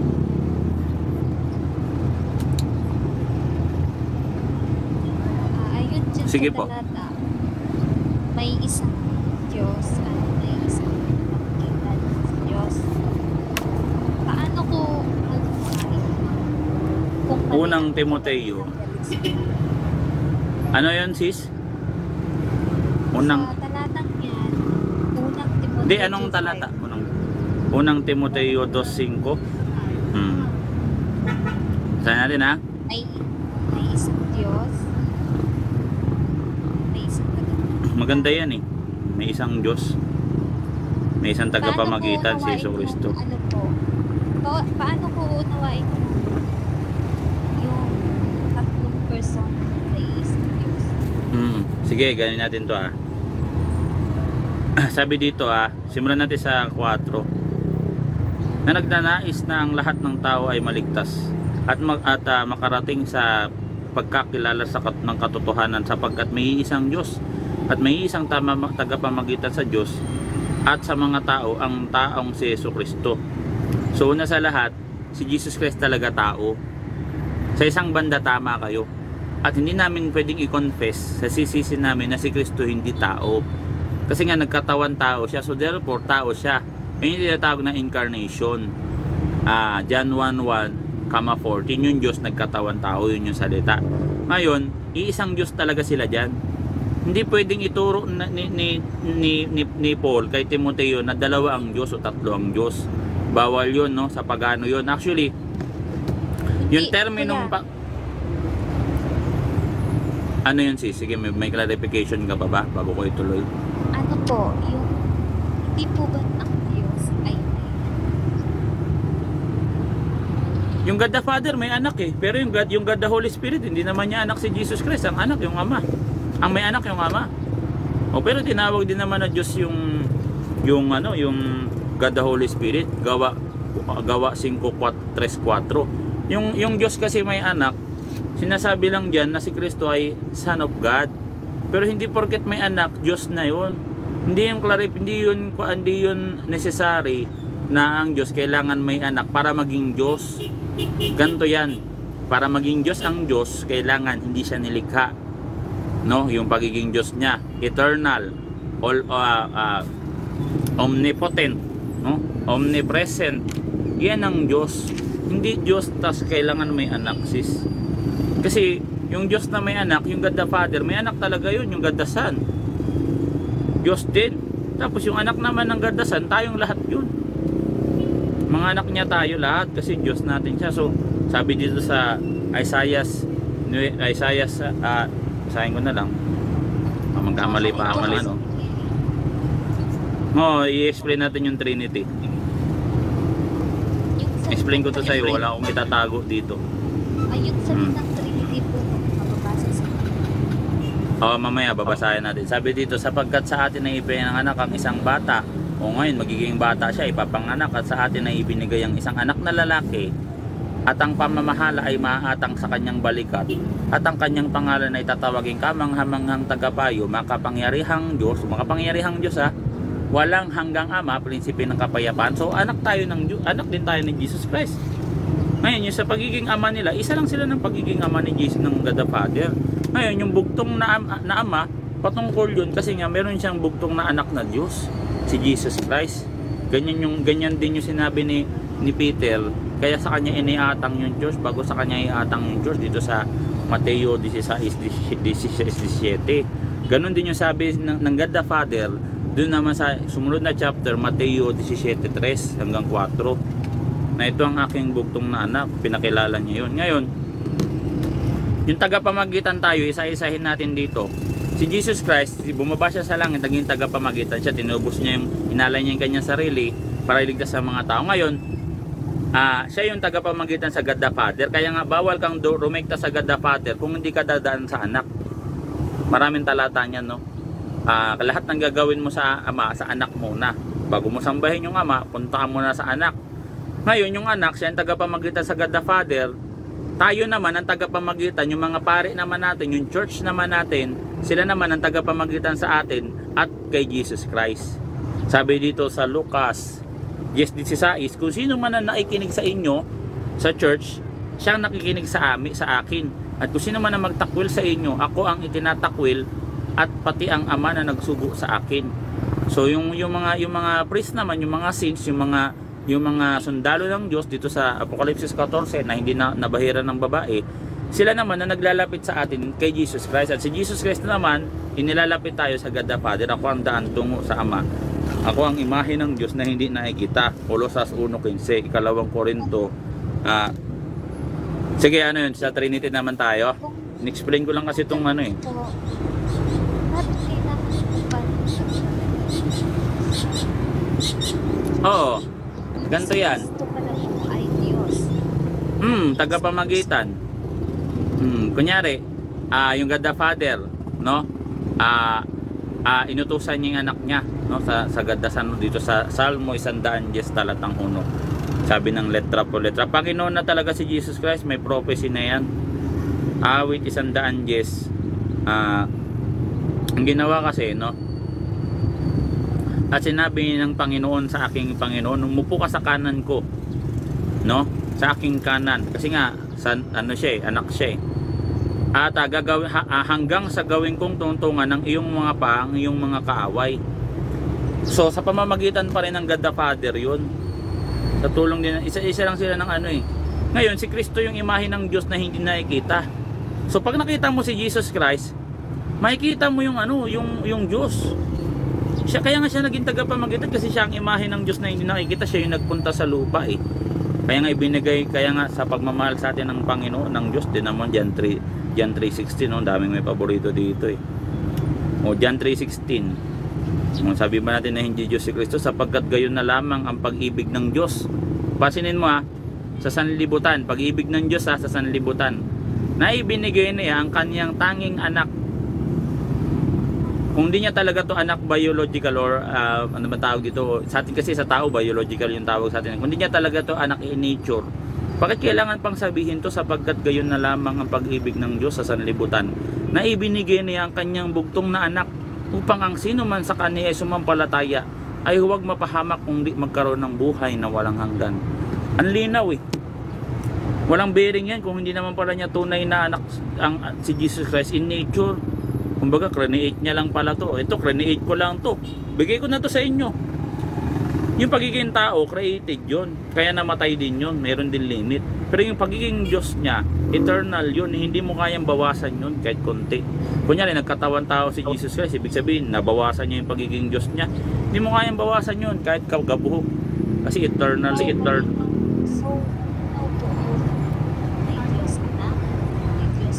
Ayun dyan Sige sa po. talata, may isang Diyos at may isang pagkilan sa Diyos. Paano ko kung Unang Timoteo. Ano yun sis? Unang, sa talatang yan, unang Timoteo hindi, anong talata? Unang Timoteo 2:5. Saan natin ha? May isang Diyos, may isang tagapamagitan. Maganda yan eh. May isang Diyos. May isang tagapamagitan, si Paano ko Yesu unawain Cristo. yung ano po? Paano ko unawain yung tatlong person na isang Diyos? Sige, ganin natin to ha. Sabi dito ha, simulan natin sa 4. Na nagnanais na ang lahat ng tao ay maligtas at makarating sa pagkakilala ng katotohanan, sapagkat may isang Diyos at may isang tagapamagitan sa Diyos at sa mga tao, ang taong si Yesu Cristo. So una sa lahat, si Jesus Christ talaga tao. Sa isang banda tama kayo, at hindi namin pwedeng i-confess sa sisisi namin na si Cristo hindi tao, kasi nga nagkatawan tao siya, so therefore tao siya. Yun yung tinatawag na incarnation. John 1:1, 14, yung Diyos nagkatawan tao, yun yung salita. Ngayon, iisang Diyos talaga sila dyan. Hindi pwedeng ituro ni Paul kay Timoteo na dalawa ang Diyos o tatlo ang Diyos. Bawal yun, no? Sa pagano yun. Actually, yung terminong ano yun sis? Sige, may clarification ka pa ba bago ko ituloy? Ano po, yung hindi po ba ang Diyos ay Yung God the Father may anak eh. Pero yung God the Holy Spirit, hindi naman niya anak si Jesus Christ. Ang anak yung Ama. Ang may anak yung Ama. Pero tinawag din naman na Diyos yung God the Holy Spirit. Gawa 5:3-4. Yung Diyos kasi may anak, sinasabi lang diyan na si Kristo ay Son of God. Pero hindi porket may anak, Diyos na yun. Hindi yun necessary na ang Diyos kailangan may anak para maging Diyos. Ganto yan. Para maging Diyos ang Diyos, kailangan hindi siya nilikha. No, yung pagiging Diyos niya, eternal, omnipotent, no? Omnipresent. Yan ang Diyos. Hindi Diyos tas kailangan may anak, sis. Kasi yung Diyos na may anak, yung God the Father, may anak talaga yun, yung God the Son. Diyos din. Tapos yung anak naman ng God the Son, tayong lahat yun. Mga anak niya tayo lahat kasi Diyos natin siya. So sabi dito sa Isaiah basahin ko na lang. Magkamali pa ako ano. I-explain natin yung Trinity. Explain ko to sa'yo, wala akong itatago dito. Ayun sa ng Trinity po, mababasa sa Mamaya babasahin natin. Sabi dito, sapagkat sa atin ay ipinanganak ang isang bata, o ngayon magiging bata siya, ipapanganak, at sa atin ay ibinigay ang isang anak na lalaki, at ang pamamahala ay maaatang sa kanyang balikat, at ang kanyang pangalan ay tatawaging kamanghamanghang tagapayo, makapangyarihang Diyos, walang hanggang Ama, prinsipe ng kapayapaan. So anak din tayo ni Jesus Christ. Ngayon, yung sa pagiging ama nila, isa lang sila ng pagiging ama ni Jesus ng God the Father. Ngayon, yung bugtong na ama, patungkol yun kasi nga meron siyang bugtong na anak na Diyos, si Jesus Christ. Ganyan din yung sinabi ni Peter, kaya sa kanya iniatang yung Diyos bago sa kanya iatang yung Diyos dito sa Mateo 16:17. Ganon din yung sabi ng God the Father doon naman sa sumunod na chapter, Mateo 17:3 hanggang 4, na ito ang aking bugtong na anak, pinakilala niya yun. Ngayon, Yung tagapamagitan tayo, isa-isahin natin dito. Si Jesus Christ, bumaba siya sa langit, naging tagapamagitan siya, tinubos niya inalay niya yung kanyang sarili para iligtas sa mga tao. Ngayon, siya yung tagapamagitan sa God the Father. Kaya nga bawal kang rumekta sa God the Father kung hindi ka dadaan sa anak. Maraming talata niyan, no? Lahat ng gagawin mo sa ama, sa anak muna. Bago mo sambahin yung ama, punta ka muna sa anak. Ngayon, yung anak, siya yung tagapamagitan sa God the Father. Tayo naman ang tagapamagitan, yung mga pare naman natin, yung church naman natin, sila naman ang tagapamagitan sa atin at kay Jesus Christ. Sabi dito sa Lucas 10:16, kung sino man ang nakikinig sa inyo sa church, siya ang nakikinig sa akin. At kung sino man ang magtakwil sa inyo, ako ang itinatakwil at pati ang ama na nagsugo sa akin. So yung mga priest naman, yung mga saints, yung mga sundalo ng Diyos dito sa Apocalypse 14 na hindi nabahiran ng babae, sila naman na naglalapit sa atin kay Jesus Christ. At si Jesus Christ naman, inilalapit tayo sa God the Father. Ako ang daan tungo sa Ama. Ako ang imahe ng Diyos na hindi nakikita. Kolosas 1:15, 2 Korinto. Sige, ano yun? Sa Trinity naman tayo. In-explain ko lang kasi itong ano eh. Oo. Ganito yan. Gusto pala yung ay Diyos. Tagapamagitan. Kunyari, yung God the Father, no? Inutusan niya yung anak niya, no? Sa God the Son, dito sa Salmo 110 talatang 1. Sabi ng letra po letra. Panginoon na talaga si Jesus Christ, may prophecy na yan. Awit 110. Ang ginawa kasi, no? At sinabi ng Panginoon sa aking Panginoon, umupo ka sa kanan ko, no? Sa aking kanan, kasi nga anak siya eh. At hanggang sa gawin kong tungtungan ng iyong mga ang iyong mga kaaway. So sa pamamagitan pa rin ng God the Father yun. Sa tulong din, isa lang sila ng ano eh. Ngayon si Kristo yung imahe ng Diyos na hindi nakikita. So pag nakita mo si Jesus Christ, makikita mo yung yung Diyos. Kaya nga siya naging tagapamagitan kasi siya ang imahe ng Diyos na hindi nakikita. Siya yung nagpunta sa lupa eh. Kaya nga ibinigay, kaya nga sa pagmamahal sa atin ng Panginoon, ng Diyos, din naman John 3:16, no? Daming may paborito dito eh. O John 3:16. Sabi ba natin na hindi Diyos si Kristo sapagkat gayon na lamang ang pag-ibig ng Diyos. Pasinin mo sa sanlibutan, pag-ibig ng Diyos sa sanlibutan, na ibinigay niya ang kanyang tanging anak. Kung di niya talaga to anak biological or ano ba tawag dito, sa atin kasi sa tao biological yung tawag sa atin. Kung di niya talaga to anak in nature, bakit kailangan pang sabihin to sapagkat gayon na lamang ang pag-ibig ng Diyos sa sanlibutan na ibinigay niya ang kanyang bugtong na anak upang ang sino man sa kanya ay sumampalataya ay huwag mapahamak kundi magkaroon ng buhay na walang hanggan. Ang linaw eh. Walang bearing yan kung hindi naman pala niya tunay na anak si Jesus Christ in nature. Kumbaga, create niya lang pala to. Ito, create ko lang to. Bigay ko na to sa inyo. Yung pagiging tao, created yun. Kaya namatay din yun. Meron din limit. Pero yung pagiging Diyos niya, eternal yun. Hindi mo kayang bawasan yun kahit konti. Kunyari, nagkatawan tao si Jesus Christ. Ibig sabihin, nabawasan niya yung pagiging Diyos niya. Hindi mo kayang bawasan yun kahit kagabuhok. Kasi eternal. So, may Diyos na, may Diyos.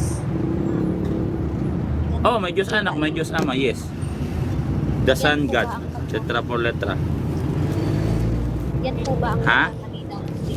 Oh, may Diyos anak, may Diyos ama, yes. The Son God, letra por letra. Yan po ba ang kanina?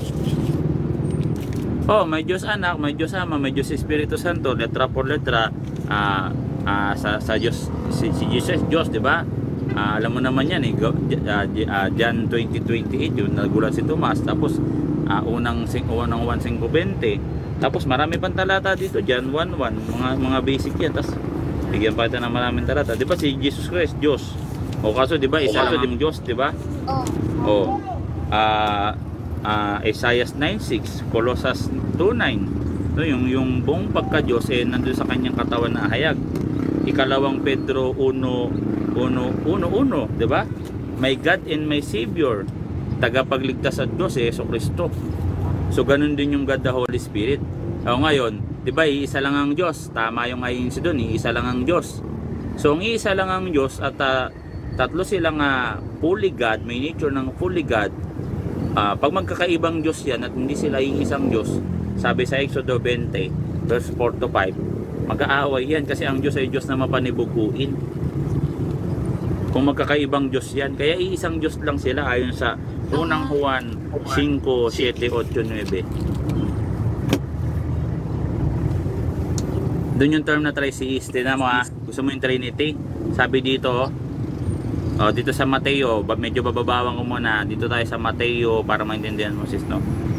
Oh, may Diyos anak, may Diyos ama, may Diyos Espiritu Santo, letra por letra. Sa Diyos, si Jesus Diyos, di ba? Alam mo naman yan eh, John 20:28, yung nagulat si Tomas. Tapos unang 1:5:20. Tapos marami pang talata dito, John 1:1, mga basic yan. Tapos bigyan pa natin ng maraming talata. Di ba si Jesus Christ, Diyos? O kaso di ba isa lang yung Diyos, di ba? Oh. Isaiah 9:6, Colossus 2:9. So yung buong pagka-Diyos nandun sa kanyang katawan na hayag. Ikalawang Pedro 1:1, di ba? My God and my Savior, tagapagligtas sa Diyos Jesucristo. So ganun din yung God the Holy Spirit. Ngayon, di ba, iisa lang ang Diyos. Tama yung ayon doon, iisa lang ang Diyos. So ang iisa lang ang Diyos at tatlo silang fully God, may nature ng fully God. Pag magkakaibang Diyos yan at hindi sila yung isang Diyos, sabi sa Exodo 20, verse 4 to 5, mag-aaway yan kasi ang Diyos ay Diyos na mapanibuguin. Kung magkakaibang Diyos yan, kaya iisang Diyos lang sila ayon sa unang Juan 5, 7, 8, 9. Doon yung term na tritheist. Tignan mo gusto mo yung Trinity? Sabi dito, dito sa Mateo, medyo bababawang ko muna. Dito tayo sa Mateo para maintindihan mo sis, no?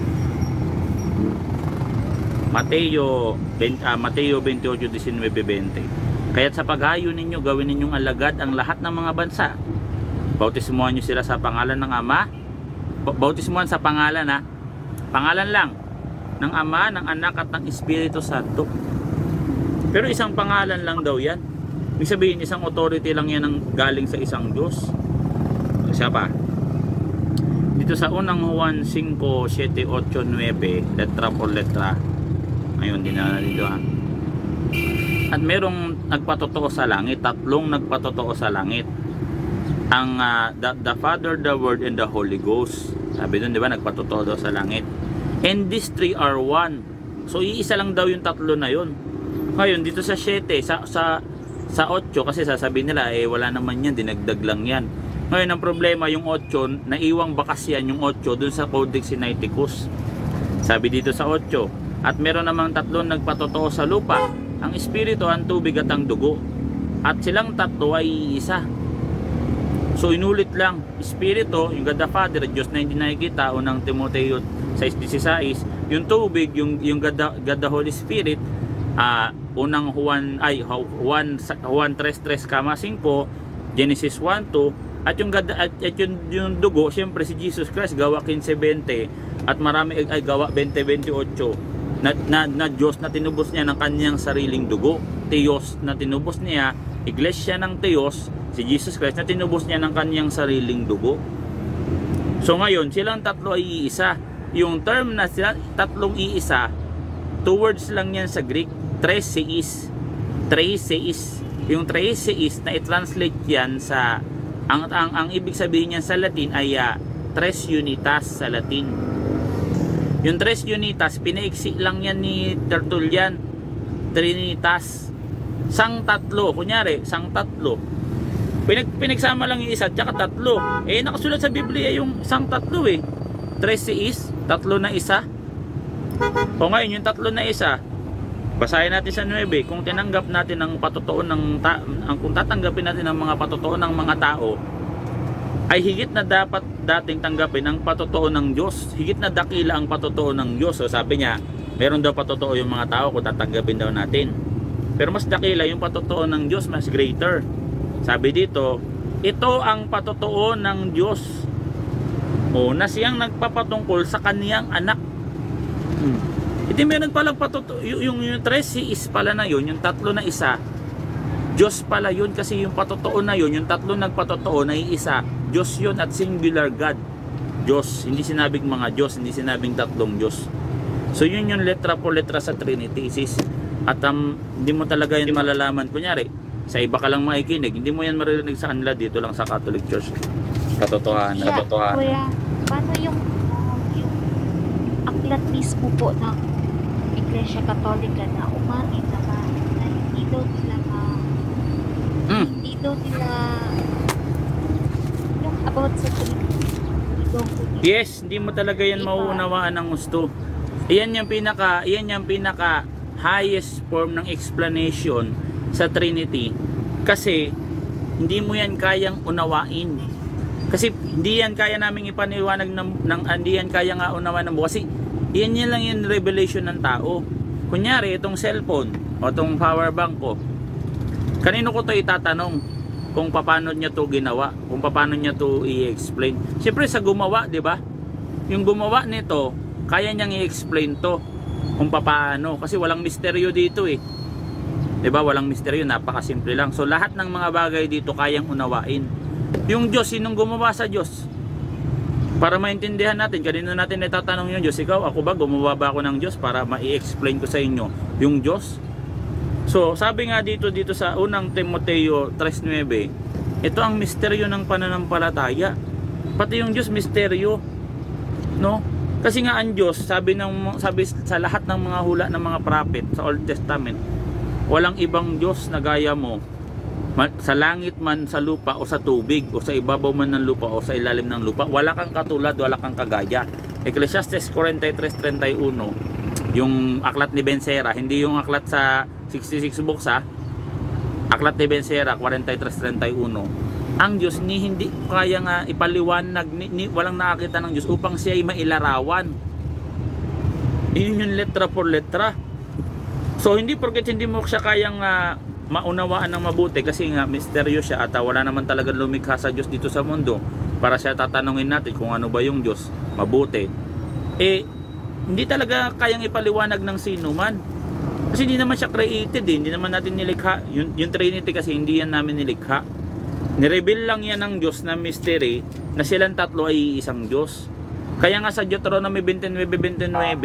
Mateo 28, 19, 20. Kaya't sa paghayo ninyo, gawin ninyong alagad ang lahat ng mga bansa. Bautismuhan nyo sila sa pangalan ng Ama. Bautismuhan sa pangalan pangalan lang ng Ama, ng Anak at ng Espiritu Santo. Pero isang pangalan lang daw yan. Ibig sabihin, isang authority lang yan ang galing sa isang Diyos. Siya pa. Dito sa unang Juan 5, 7, 8, 9, letra por letra. Ayun, din na dito At merong nagpatotoo sa langit, tatlong nagpatotoo sa langit. Ang the Father, the Word, and the Holy Ghost. Sabi doon, di ba, nagpatotoo daw sa langit. And these three are one. So, iisa lang daw yung tatlo na yun. Ngayon, dito sa 7, sa 8, kasi sasabihin nila, wala naman yan, dinagdag lang yan. Ngayon, ang problema, yung 8, naiwang bakas yan yung 8 dun sa Codex Sinaiticus. Sabi dito sa 8, at meron namang tatlong nagpatotoo sa lupa, ang Espiritu, ang tubig at ang dugo. At silang tatlo ay isa. So inulit lang, Espiritu, yung God the Father, Diyos na hindi nakikita, unang Timoteo 6:16, yung tubig, yung God the Holy Spirit, unang Juan 3:3, Genesis 1:2, at yung dugo, siyempre si Jesus Christ, gawa 15:20, at marami ay gawa 20:28, na Diyos na tinubos niya ng kanyang sariling dugo. Theos na tinubos niya, iglesia ng Theos, si Jesus Christ na tinubos niya ng kanyang sariling dugo. So ngayon, silang tatlo ay iisa. Yung term na sila tatlong iisa, two words lang yan sa Greek, tritheist. Yung tritheist na i-translate yan sa ang ibig sabihin niyan sa Latin ay tres unitas sa Latin. Yung tres unitas, pinaiksi lang yan ni Tertullian. Trinitas. Sang tatlo. Kunyari, sang tatlo. Pinagsama lang yung isa at saka tatlo. Nakasulat sa Biblia yung sang tatlo Tres is, tatlo na isa. O ngayon, yung tatlo na isa, basahin natin sa 9, kung tinanggap natin ang patotoo kung tatanggapin natin ang mga patotoo ng mga tao, ay higit na dapat dating tanggapin ang patotoo ng Diyos. Higit na dakila ang patotoo ng Diyos. So sabi niya, meron daw patotoo yung mga tao kung tatanggapin daw natin. Pero mas dakila yung patotoo ng Diyos, mas greater. Sabi dito, ito ang patotoo ng Diyos. Na siyang nagpapatungkol sa kaniyang anak. Ito meron palang patotoo. Yung is pala na yun, yung tatlo na isa. Diyos pala yun kasi yung patotoo na yun, yung tatlo nagpatotoo na iisa. Diyos yun at singular God. Diyos, hindi sinabing mga Diyos, hindi sinabing tatlong Diyos. So yun yung letra po letra sa Trinity, sis. At hindi mo talaga yan malalaman. Kunyari, sa iba ka lang makikinig, hindi mo yan maririnig sa kanila, dito lang sa Catholic Church. Katotohanan. Kuya, paano yung aklat mismo po ng Iglesia Katolika na umamin naman na hindi daw nila yung about sa Trinity. Yes, hindi mo talaga yan mauunawaan ng gusto. Iyan yung pinaka highest form ng explanation sa Trinity, kasi hindi mo yan kayang unawain. Kasi hindi yan kaya naming ipaniwanag hindi yan kaya nga unawain ng buo. Kasi yan lang yung revelation ng tao. Kunyari, itong cellphone o itong power bank ko, kanino ko to itatanong kung paano niya to ginawa, kung paano niya to i-explain? Siyempre sa gumawa, di ba? Yung gumawa nito, kaya niyang i-explain to kung paano, kasi walang misteryo dito di ba? Walang misteryo, napakasimple lang. So lahat ng mga bagay dito kayang unawain. Yung Diyos, sinong gumawa sa Diyos? Para maintindihan natin, kanino natin itatanong yung Diyos? Ikaw, ako ba, gumawa ba ako ng Diyos para ma-i-explain ko sa inyo yung Diyos? So sabi nga dito sa unang Timoteo 3:9, ito ang misteryo ng pananampalataya. Pati yung Diyos misteryo, no? Kasi nga ang Diyos, sabi sa lahat ng mga hula ng mga prophet sa Old Testament, walang ibang Diyos na gaya mo, sa langit man, sa lupa o sa tubig o sa ibabaw man ng lupa o sa ilalim ng lupa. Wala kang katulad, wala kang kagaya. Ecclesiastes 43:31, yung aklat ni Bencera, hindi yung aklat sa 66 books ha. Aklat ni Bencera 43:31. Ang Diyos hindi kaya nga ipaliwanag, walang nakakita ng Diyos upang siya ay mailarawan. Yun yung letra por letra. So hindi porket hindi mo siya kayang maunawaan ng mabuti, kasi nga misteryo siya at wala naman talagang lumikha sa Diyos dito sa mundo para siya tatanungin natin kung ano ba yung Diyos mabuti. Hindi talaga kayang ipaliwanag ng sino man. Kasi hindi naman siya created hindi naman natin nilikha. Yung Trinity kasi hindi yan namin nilikha. Nireveal lang yan ng Diyos na mystery na silang tatlo ay isang Diyos. Kaya nga sa Deuteronomy 29:29,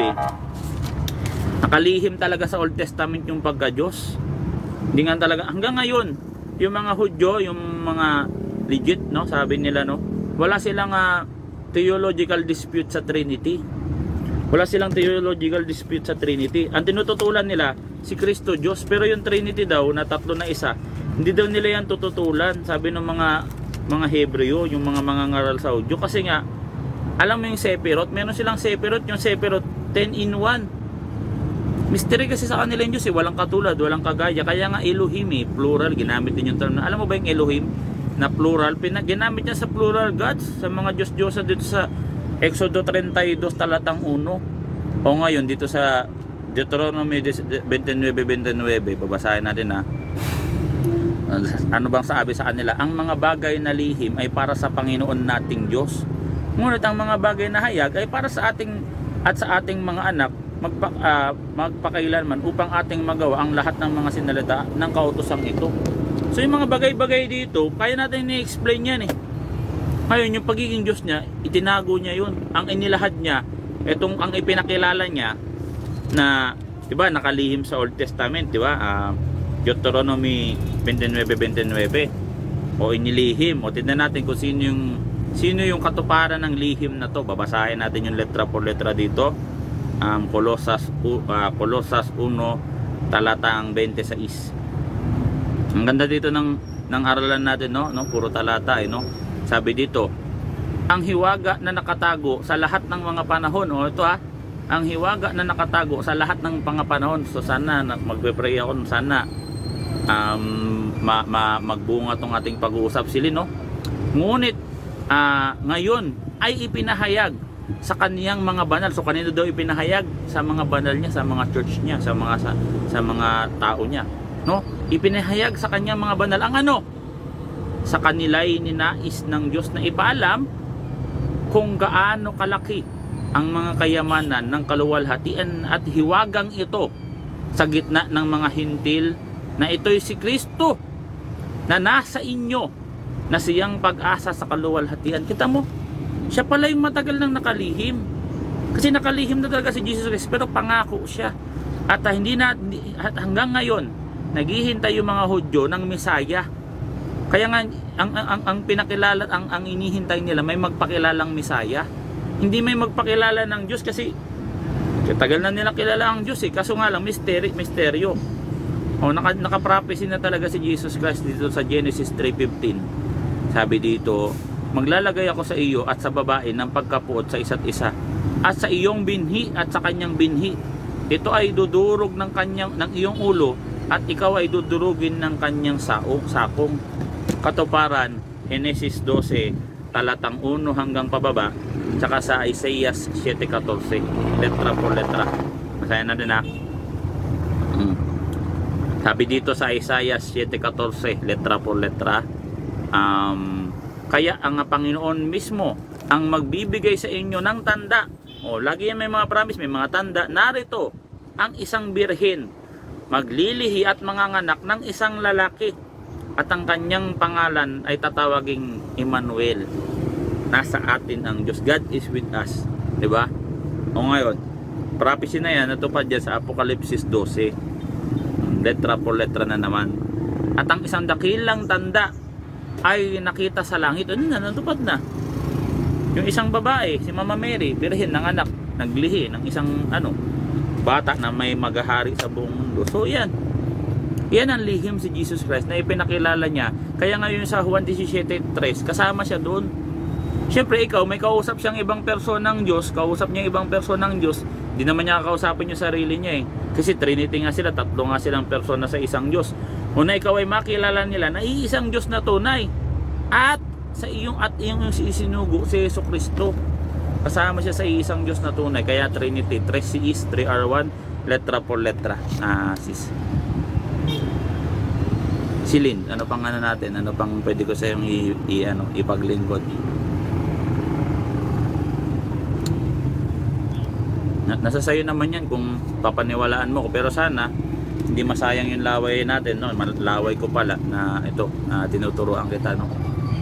nakalihim talaga sa Old Testament yung pagka-Diyos. Hindi nga talaga hanggang ngayon yung mga Hudyo, yung mga legit, no, sabi nila, no, wala silang theological dispute sa Trinity. Wala silang theological dispute sa Trinity. Ang tinututulan nila si Kristo Diyos, pero yung Trinity daw na tatlo na isa, hindi daw nila yan tututulan, sabi ng mga Hebreo, yung mga ngaral sa Hudyo. Kasi nga, alam mo yung Sephiroth, meron silang Sephiroth, yung Sephiroth 10 in 1. Mystery kasi sa kanila yung Diyos walang katulad, walang kagaya. Kaya nga Elohim plural, ginamit din yung term na, alam mo ba yung Elohim na plural, ginamit niya sa plural gods, sa mga Diyos-Diyosa dito sa Exodo 32 talatang 1. O ngayon dito sa Deuteronomy 29:29, babasahin natin ano bang sabi sa kanila? Ang mga bagay na lihim ay para sa Panginoon nating Diyos, ngunit ang mga bagay na hayag ay para sa ating at sa ating mga anak magpakailanman, upang ating magawa ang lahat ng mga sinalita ng kautosang ito. So yung mga bagay-bagay dito, kaya natin i-explain yan Ngayon yung pagiging Diyos niya, itinago niya yun. Ang inilahad niya, ang ipinakilala niya na, diba, nakalihim sa Old Testament, diba, Deuteronomy 29:29, o inilihim. O tignan natin kung sino yung katuparan ng lihim na to. Babasahin natin yung letra por letra dito. Colosas 1 talatang 26. Ang ganda dito ng aralan natin, no? Puro talata no? Sabi dito, ang hiwaga na nakatago sa lahat ng mga panahon, ang hiwaga na nakatago sa lahat ng mga panahon. So sana magpe-pray ako, sana magbunga tong ating pag-uusap sila, no? Ngunit ngayon ay ipinahayag sa kaniyang mga banal. So kanino daw ipinahayag? Sa mga banal niya, sa mga church niya, sa mga tao niya, no? Ipinahayag sa kaniyang mga banal ang ano? Sa kanila'y ninais ng Diyos na ipaalam kung gaano kalaki ang mga kayamanan ng kaluwalhatian at hiwagang ito sa gitna ng mga hintil, na ito'y si Kristo na nasa inyo, na siyang pag-asa sa kaluwalhatian. Kita mo, siya pala yung matagal nang nakalihim. Kasi nakalihim na talaga si Jesus Christ, pero pangako siya. At hanggang ngayon, naghihintay yung mga Hudyo ng Mesaya. Kaya nga ang pinakilala, ang inihintay nila, may magpakilalang Mesaya. Hindi may magpakilala ng Diyos kasi tagal na nila kilala ang Diyos kaso nga lang misteryo. Naka-prophecy na talaga si Jesus Christ dito sa Genesis 3:15. Sabi dito, maglalagay ako sa iyo at sa babae ng pagkapuot sa isa't isa, at sa iyong binhi at sa kanyang binhi. Ito ay dudurog ng iyong ulo, at ikaw ay dudurugin ng kanyang sakong. Katuparan, Genesis 12 talatang 1 hanggang pababa, tsaka sa Isaiah 7:14, letra por letra. Basahin natin Sabi dito sa Isaiah 7:14, letra por letra, kaya ang Panginoon mismo ang magbibigay sa inyo ng tanda. Lagi yan may mga promise, may mga tanda. Narito ang isang birhen, maglilihi at manganganak ng isang lalaki, at ang kanyang pangalan ay tatawaging Emmanuel. Nasa atin ang Diyos. God is with us, diba? Ngayon, prophecy na yan natupad dyan sa Apokalipsis 12, letra por letra na naman. At ang isang dakilang tanda ay nakita sa langit. Natupad na. Yung isang babae, si Mama Mary, birhen ng anak, naglihi ng isang bata na may maghahari sa buong mundo. So yan ang lihim si Jesus Christ na ipinakilala niya. Kaya ngayon sa Juan 17:3, kasama siya doon. Siyempre ikaw, may kausap siyang ibang personang Diyos, kausap niya ibang personang Diyos, di naman niya kakausapin yung sarili niya Kasi Trinity nga sila, tatlo nga silang persona sa isang Diyos. Una ikaw ay makilala nila na iisang Diyos na tunay. At sa iyong isinugo si Jesucristo, kasama siya sa isang Diyos na tunay. Kaya Trinity, 3 is 3 are 1, letra por letra. Sis Silin, ano pang natin? Ano pang pwede ko sa iyong ipaglingkod? Nasa sayo naman yan kung papaniwalaan mo ko, pero sana hindi masayang yung laway natin, no? Laway ko pala na ito, na tinuturuan kita, no?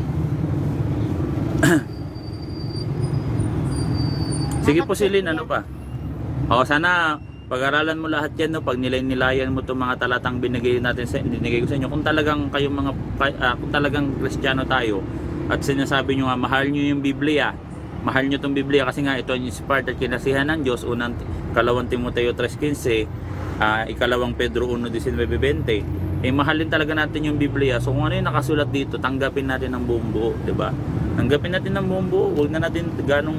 Sige po Silin, ano pa? Sana pag-aralan mo lahat yan, no? Pag nilayan mo itong mga talatang binigay ko sa inyo, kung talagang kayong kung talagang Kristiyano tayo at sinasabi nyo nga mahal nyo yung Biblia, mahal nyo itong Biblia kasi nga ito ang inspired at kinasihan ng Diyos. Kalawang Timoteo 3:15, ikalawang Pedro 1:19-20. Mahalin talaga natin yung Biblia. So kung ano yung nakasulat dito, tanggapin natin ng buong buo, diba? Tanggapin natin ng buong buo. Huwag na natin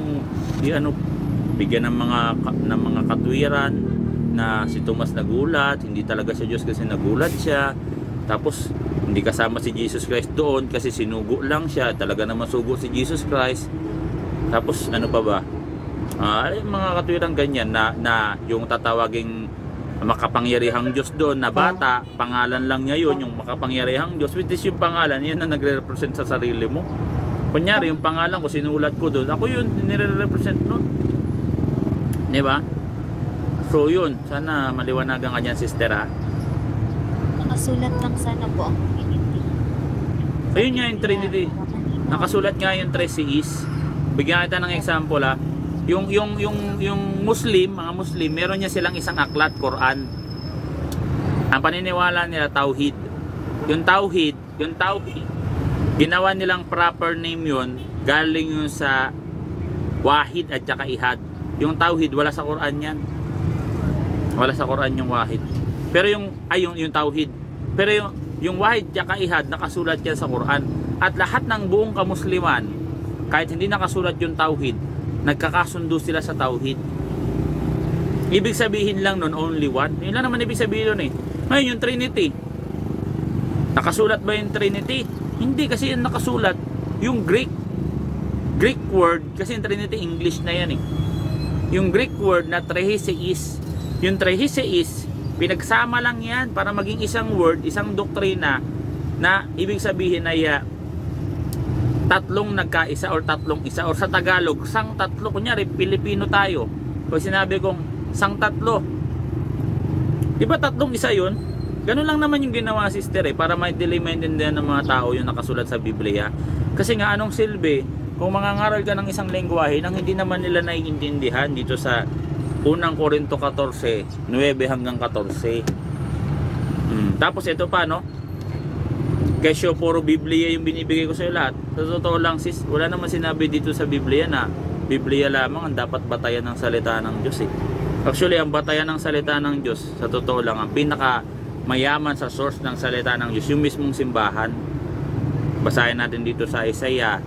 bigyan ng mga katwiran na si Tomas nagulat, hindi talaga siya Diyos kasi nagulat siya. Tapos hindi kasama si Jesus Christ doon kasi sinugo lang siya. Talaga naman sugo si Jesus Christ. Tapos ano pa ba? Mga katwirang ganyan na yung tatawaging makapangyarihang Diyos doon na bata, pangalan lang niya yun, yung makapangyarihang Diyos, which is yung pangalan, yan na nagre-represent sa sarili mo. Kunyari, yung pangalan ko, sinulat ko doon, ako yun, nire-represent nun. Diba? So yun, sana maliwanagan ka dyan, sister, ha? Nakasulat lang sana po ang Trinity. So yun nga yung Trinity. Nakasulat nga yung 3 is. Bigyan kita ng example, ha. Yung Muslim, mga Muslim, meron niya silang isang aklat, Quran. Ang paniniwala nila Tauhid. Yung Tauhid, ginawa nilang proper name yun, galing yun sa Wahid at saka Ihad. Yung Tauhid, wala sa Quran yan. Wala sa Quran yung Wahid. Pero yung Tauhid. Pero yung Wahid at saka Ihad, nakasulat yan sa Quran. At lahat ng buong kamusliman, kahit hindi nakasulat yung Tauhid, nagkakasundo sila sa Tauhid. Ibig sabihin lang nun, only one. Yun lang naman ibig sabihin nun Ngayon yung Trinity, nakasulat ba yung Trinity? Hindi, kasi yung nakasulat yung Greek word, kasi yung Trinity English na yan yung Greek word na trithesis. Yung trithesis, pinagsama lang yan para maging isang word, isang doktrina na ibig sabihin ay tatlong nagkaisa or tatlong isa, or sa Tagalog sang tatlo. Kunyari Pilipino tayo, pag sinabi kong sang tatlo, di ba tatlong isa yun? Ganun lang naman yung ginawa, sister, para maintindihan ng mga tao yung nakasulat sa Biblia. Kasi nga anong silbi kung mangangaral ka ng isang lengguwahe nang hindi naman nila naiintindihan dito sa unang Korinto 14, 9 hanggang 14. Tapos ito pa, no? Kasi puro Biblia yung binibigay ko sa iyo lahat. Sa totoo lang, sis, wala naman sinabi dito sa Biblia na Biblia lamang ang dapat batayan ng salita ng Diyos Actually, ang batayan ng salita ng Diyos, sa totoo lang, ang pinaka mayaman sa source ng salita ng Diyos, yung mismong simbahan. Basahin natin dito sa Isaiah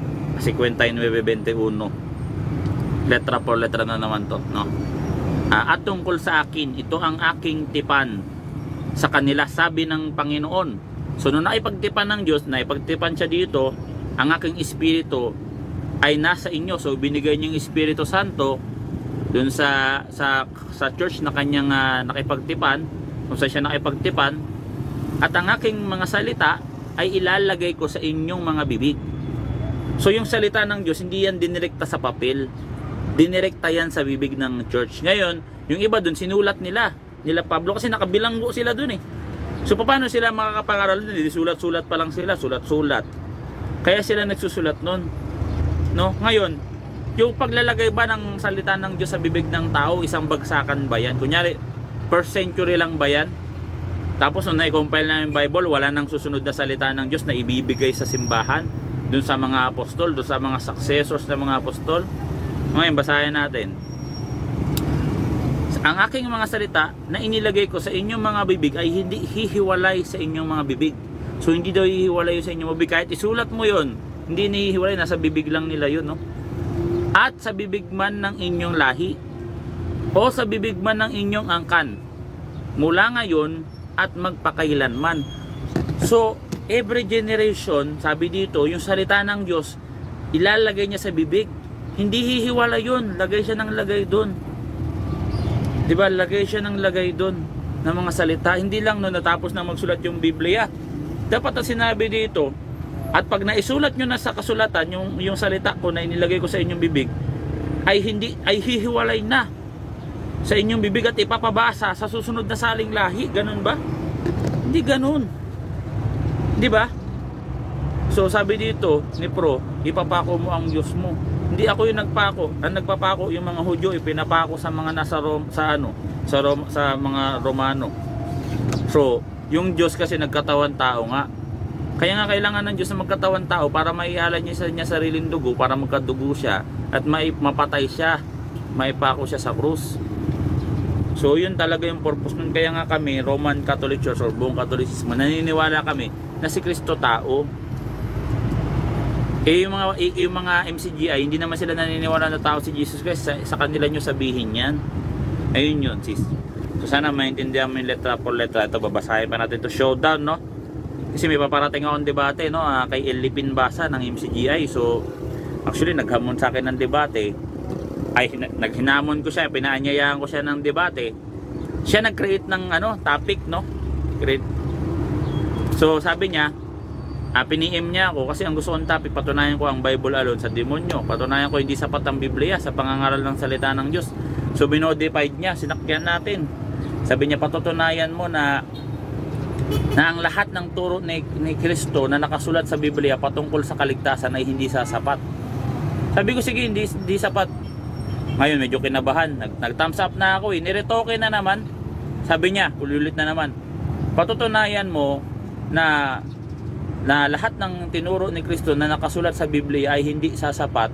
59:21. Letra por letra na naman to, no? At tungkol sa akin, ito ang aking tipan sa kanila, sabi ng Panginoon. So nung naipagtipan ng Diyos, naipagtipan siya dito, ang aking espiritu ay nasa inyo. So binigay niya yung Espiritu Santo dun sa church na kanyang nakipagtipan, kung saan siya nakipagtipan. At ang aking mga salita ay ilalagay ko sa inyong mga bibig. So yung salita ng Diyos, hindi yan dinirekta sa papel, dinirekta yan sa bibig ng church. Ngayon, yung iba dun, sinulat nila Pablo, kasi nakabilanggo sila dun So paano sila makakapangaral nun? Sulat-sulat pa lang sila, sulat-sulat. Kaya sila nagsusulat nun, no? Ngayon, yung paglalagay ba ng salita ng Diyos sa bibig ng tao, isang bagsakan ba yan? Kunyari, first century lang ba yan? Tapos nung na-compile na yung Bible, wala nang susunod na salita ng Diyos na ibibigay sa simbahan. dun sa mga apostol, dun sa mga successors ng mga apostol. Ngayon, basahin natin. Ang aking mga salita na inilagay ko sa inyong mga bibig ay hindi hihiwalay sa inyong mga bibig. So hindi daw hihiwalay sa inyong bibig. Kahit isulat mo yon, hindi hihiwalay, nasa bibig lang nila yun, no? At sa bibig man ng inyong lahi, o sa bibig man ng inyong angkan, mula ngayon at magpakailanman. So every generation, sabi dito, yung salita ng Diyos, ilalagay niya sa bibig. Hindi hihiwalay yun, lagay siya ng lagay doon. Diba, lagay siya ng lagay doon ng mga salita. Hindi lang no natapos na magsulat yung Biblia. Dapat ang sinabi dito, at pag naisulat nyo na sa kasulatan yung salita ko na inilagay ko sa inyong bibig, ay hihiwalay na sa inyong bibig at ipapabasa sa susunod na saling lahi. Ganun ba? Hindi ganun. Di ba? So sabi dito ni Pro, ipapako mo ang Diyos mo. Hindi ako yung nagpako. Ang nagpapako yung mga Hudyo, ipinapako sa mga nasa sa mga Romano. So, yung Diyos kasi nagkatawan tao nga. Kaya nga kailangan ng Diyos na magkatawan tao para maihalay niya sa niya sariling dugo, para magkadugo siya at mapatay siya, maipako siya sa krus. So, yun talaga yung purpose nun. Kaya nga kami, Roman Catholic Church or buong Catholicism, naniniwala kami na si Kristo tao. Yung mga MCGI, hindi naman sila naniniwala na tao si Jesus Christ. Sa kanila nyo sabihin yan. Ayun yun, sis. So sana maintindihan mo yung letra por letra. Ito, babasahin pa natin ito. Showdown, no? Kasi may paparating akong debate, no? Kay Elipin Basa ng MCGI. So, actually, naghamon sa akin ng debate. Ay, naghinamon ko siya. Pinaanyayaan ko siya ng debate. Siya nag-create ng topic, no? So, sabi niya, pini-im niya ako kasi ang gusto kong topic, patunayan ko ang Bible alone sa demonyo, patunayan ko hindi sapat ang Biblia sa pangangaral ng salita ng Diyos. So binodified niya, sinakyan natin. Sabi niya, patutunayan mo na ang lahat ng turo ni Kristo na nakasulat sa Biblia patungkol sa kaligtasan ay hindi sasapat. Sabi ko, sige, hindi sapat. Ngayon medyo kinabahan, nag-thumbs up na ako, niretoke na naman. Sabi niya, ulit na naman, patutunayan mo na lahat ng tinuro ni Kristo na nakasulat sa Biblia ay hindi sasapat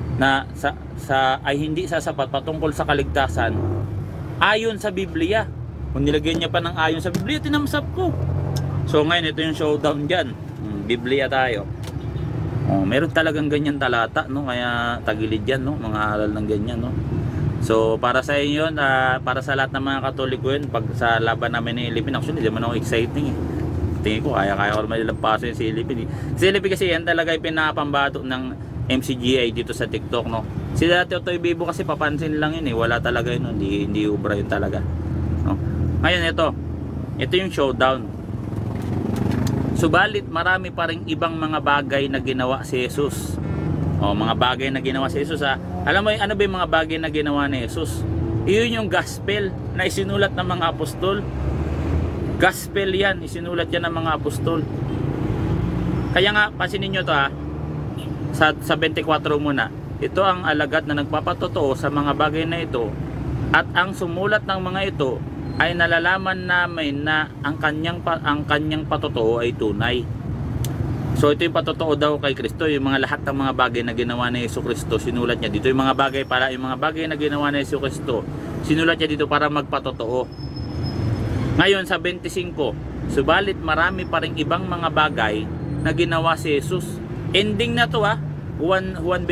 ay hindi sasapat patungkol sa kaligtasan ayon sa Biblia. Kung nilagyan niya pa ng ayon sa Biblia, tinamsap ko. So ngayon ito yung showdown diyan. Biblia tayo. Meron talagang ganyan talata, no? Kaya tagilid yan, no? Mga aral ng ganyan, no? So para sa inyo, para sa lahat ng mga Katoliko yun, pag sa laban namin ni Ilipin, actually hindi naman ako exciting eh. Tingin ko kaya ko naman nilampaso yung Silipin. Silipin kasi yan talaga yung pinapambato ng MCGI dito sa TikTok, no? Si dati Otoy Bibo kasi papansin lang yun eh, wala talaga yun, no? Hindi ubra yun talaga, no? Ngayon ito yung showdown. Subalit marami pa ring ibang mga bagay na ginawa si Jesus. Mga bagay na ginawa si Jesus, ha? Alam mo ano ba yung mga bagay na ginawa ni Jesus? Iyon yung gospel na isinulat ng mga apostol. Gospel yan, isinulat yan ng mga apostol. Kaya nga, pansinin nyo to, ha, sa 24 muna. Ito ang alagad na nagpapatotoo sa mga bagay na ito, at ang sumulat ng mga ito ay nalalaman namin na ang kanyang patotoo ay tunay. So ito yung patotoo daw kay Kristo, yung mga lahat ng mga bagay na ginawa ni Yesu Kristo, sinulat niya dito. Yung mga bagay na ginawa ni Yesu Kristo, sinulat niya dito para magpatotoo. Ngayon sa 25, subalit marami pa ring ibang mga bagay na ginawa si Jesus. Ending na to, ha, Juan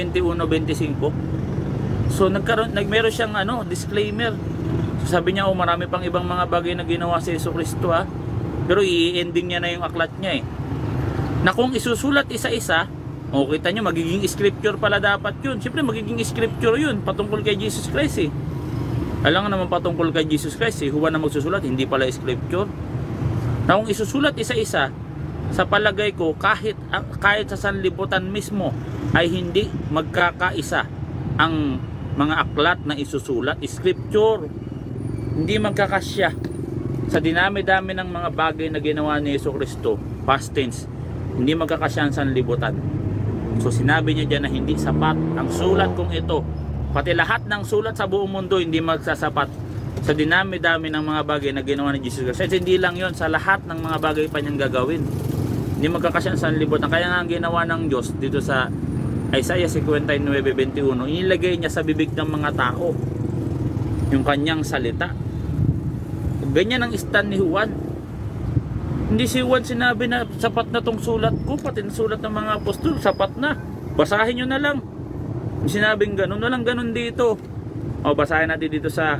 21:25. So meron siyang disclaimer. So, sabi niya, marami pang ibang mga bagay na ginawa si Yesu Kristo, ha. Pero i-ending niya na yung aklat niya eh. Na kung isusulat isa-isa, kita nyo, magiging scripture pala dapat yun. Siyempre magiging scripture yun patungkol kay Jesus Christ eh. Alam nga naman patungkol kay Jesus Christ eh, Juan na magsusulat, hindi pala scripture. Na kung isusulat isa-isa, sa palagay ko kahit sa sanlibutan mismo ay hindi magkakaisa ang mga aklat na isusulat, scripture. Hindi magkakasya sa dinami-dami ng mga bagay na ginawa ni Yesu Kristo, past tense. Hindi magkakasya ang sanlibutan. So sinabi niya dyan na hindi sapat ang sulat kong ito. Pati lahat ng sulat sa buong mundo hindi magsasapat sa dinami-dami ng mga bagay na ginawa ni Jesus Christ. Hindi lang yon, sa lahat ng mga bagay pa niyang gagawin. Hindi Hindi magkakasya ang sanlibutan. Kaya nga ang ginawa ng Diyos dito sa Isaiah 59:21, inilagay niya sa bibig ng mga tao yung kanyang salita. Ganyan ang stand ni Juan. Hindi si Juan sinabi na sapat na tong sulat ko, pati sulat ng mga apostol, sapat na. Basahin nyo na lang. Sinabing ganun, walang ganun dito. O basahin natin dito sa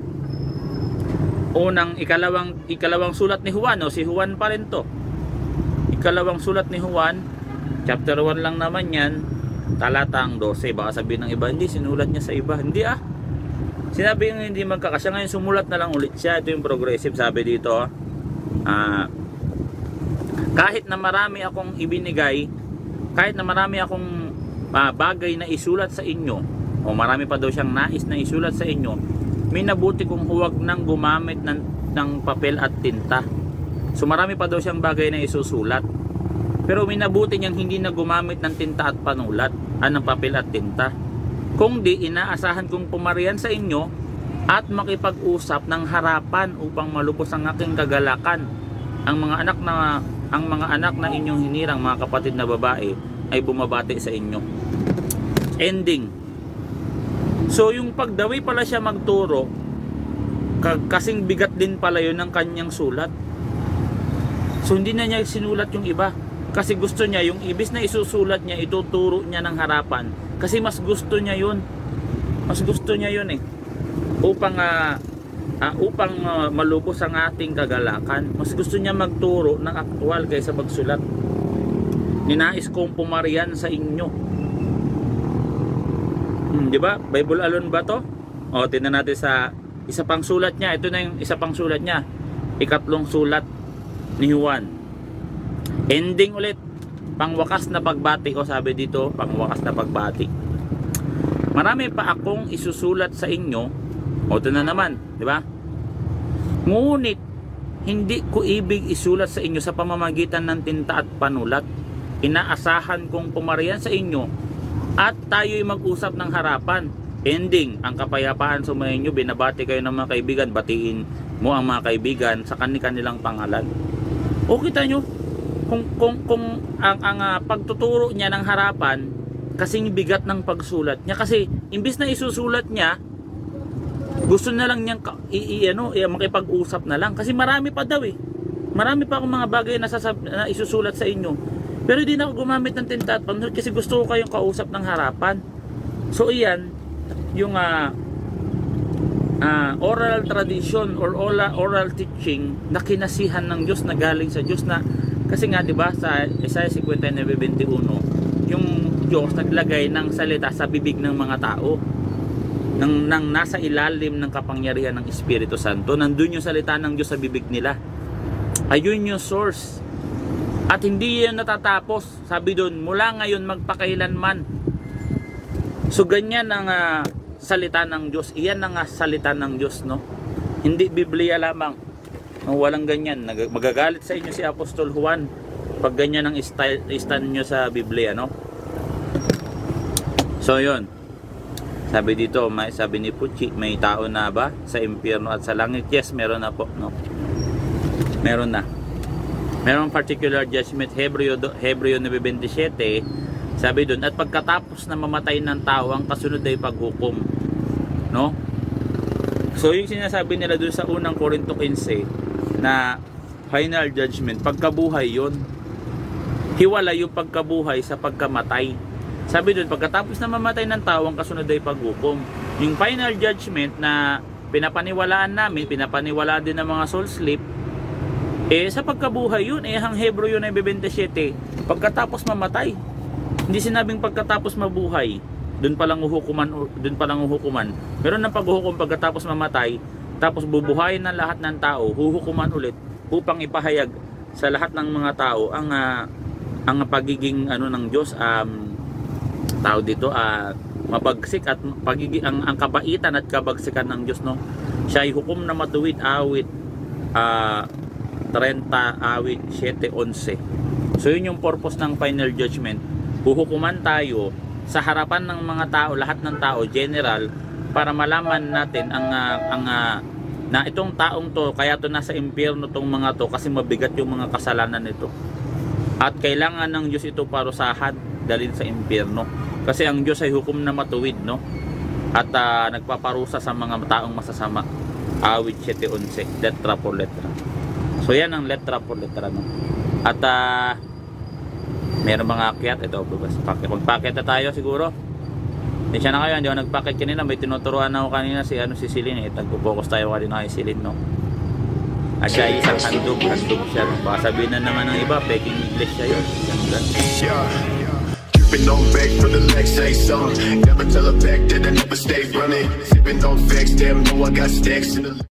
ikalawang sulat ni Juan. O si Juan pa rin to. Ikalawang sulat ni Juan, chapter 1 lang naman yan, talatang 12. Baka sabihin ng iba, hindi, sinulat niya sa iba. Hindi sinabi yung hindi magkakasya. Ngayon sumulat na lang ulit siya. Ito yung progressive, sabi dito. Kahit na marami akong ibinigay, kahit na marami akong bagay na isulat sa inyo, o marami pa daw siyang nais na isulat sa inyo, minabuti kung huwag nang gumamit ng papel at tinta. So marami pa daw siyang bagay na isusulat, pero minabuti niyang hindi na gumamit ng tinta at panulat, ng papel at tinta. Kung di, inaasahan kong pumarian sa inyo at makipag-usap ng harapan upang malubos ang aking kagalakan. Ang mga anak na inyong hinirang, mga kapatid na babae, ay bumabati sa inyo. Ending. So yung pagdawi pala siya magturo, kasing bigat din pala yun ng kanyang sulat. So hindi na niya sinulat yung iba, kasi gusto niya yung ibis na isusulat niya, ituturo niya ng harapan, kasi mas gusto niya yun. Mas gusto niya yun upang malubos ang ating kagalakan. Mas gusto niya magturo ng aktwal kaysa magsulat. Ninais kong pumarian sa inyo. Di ba? Bible alone ba to? O, tingnan natin sa isa pang sulat niya. Ito na yung isa pang sulat niya. Ikatlong sulat ni Juan. Ending ulit. Pangwakas na pagbati. O, sabi dito, pangwakas na pagbati. Marami pa akong isusulat sa inyo. O, ito na naman. Di ba? Ngunit, hindi ko ibig isulat sa inyo sa pamamagitan ng tinta at panulat. Inaasahan kong pumarian sa inyo at tayo'y mag-usap ng harapan. Ending, ang kapayapaan sumayin nyo, binabati kayo ng mga kaibigan, batiin mo ang mga kaibigan sa kanilang pangalan. O kita nyo, kung ang pagtuturo niya ng harapan, kasing bigat ng pagsulat niya, kasi imbis na isusulat niya, gusto na lang niyang makipag-usap na lang, kasi marami pa daw marami pa akong mga bagay na isusulat sa inyo, pero hindi na ako gumamit ng tinta at panulat kasi gusto ko kayong kausap ng harapan. So iyan yung oral tradition or oral teaching na kinasihan ng Diyos, na galing sa Diyos, na kasi nga 'di ba sa Isaiah 59:21 yung Diyos naglagay ng salita sa bibig ng mga tao, nang nasa ilalim ng kapangyarihan ng Espiritu Santo. Nandun yung salita ng Diyos sa bibig nila. Ayun yung source. At hindi yan natatapos. Sabi doon, mula ngayon magpakailanman. So ganyan ang salita ng Diyos. Iyan ang salita ng Diyos, no? Hindi Biblia lamang. No, walang ganyan. Magagalit sa inyo si Apostol Juan pag ganyan ang stand nyo sa Biblia, no? So yun. Sabi dito, sabi ni Pucci, may tao na ba sa impyerno at sa langit? Yes, meron na po, no? Meron na. Merong particular judgment. Hebreo 9:27, sabi doon, at pagkatapos na mamatay ng tao, ang kasunod ay paghukom, no? So yung sinasabi nila doon sa unang Korinto 15 na final judgment, pagkabuhay yun. Hiwala yung pagkabuhay sa pagkamatay. Sabi doon, pagkatapos na mamatay ng tao, ang kasunod ay paghukom. Yung final judgment na pinapaniwalaan namin, pinapaniwalaan din ng mga soul sleep, sa pagkabuhay yun, ang Hebreo 9:27, pagkatapos mamatay. Hindi sinabing pagkatapos mabuhay, doon pa lang uhukuman. Meron ng paghuhukom pagkatapos mamatay, tapos bubuhayin ng lahat ng tao, huhukuman ulit upang ipahayag sa lahat ng mga tao ang pagiging ng Diyos, tao dito, mabagsik at pagiging ang kabaitan at kabagsikan ng Diyos, no? Siya ay hukom na matuwid, awit 30, awit 7:11. So yun yung purpose ng final judgment. Huhukuman tayo sa harapan ng mga tao, lahat ng tao, general, para malaman natin na itong taong to, kaya to nasa impyerno tong mga to, kasi mabigat yung mga kasalanan nito. At kailangan ng Diyos ito parusahan, dalhin sa impyerno. Kasi ang Diyos ay hukom na matuwid, no? At nagpaparusa sa mga taong masasama. Awit 7:11, letra por letra. So yan ang letra por letra, no? At meron mga akyat. Ito, magpakit na tayo siguro. Hindi siya na kayo, hindi ako nagpakit kanina. May tinuturuan ako kanina si Celine. Nagpo-focus tayo kanina kay Celine, no? At siya isang handog siya, no? Baka sabihin na naman ng iba, peking English siya yun. Tripping on back for the legs, say something. Never tell her back that I never stay running. Sipping on facts, damn, know I got stacks in the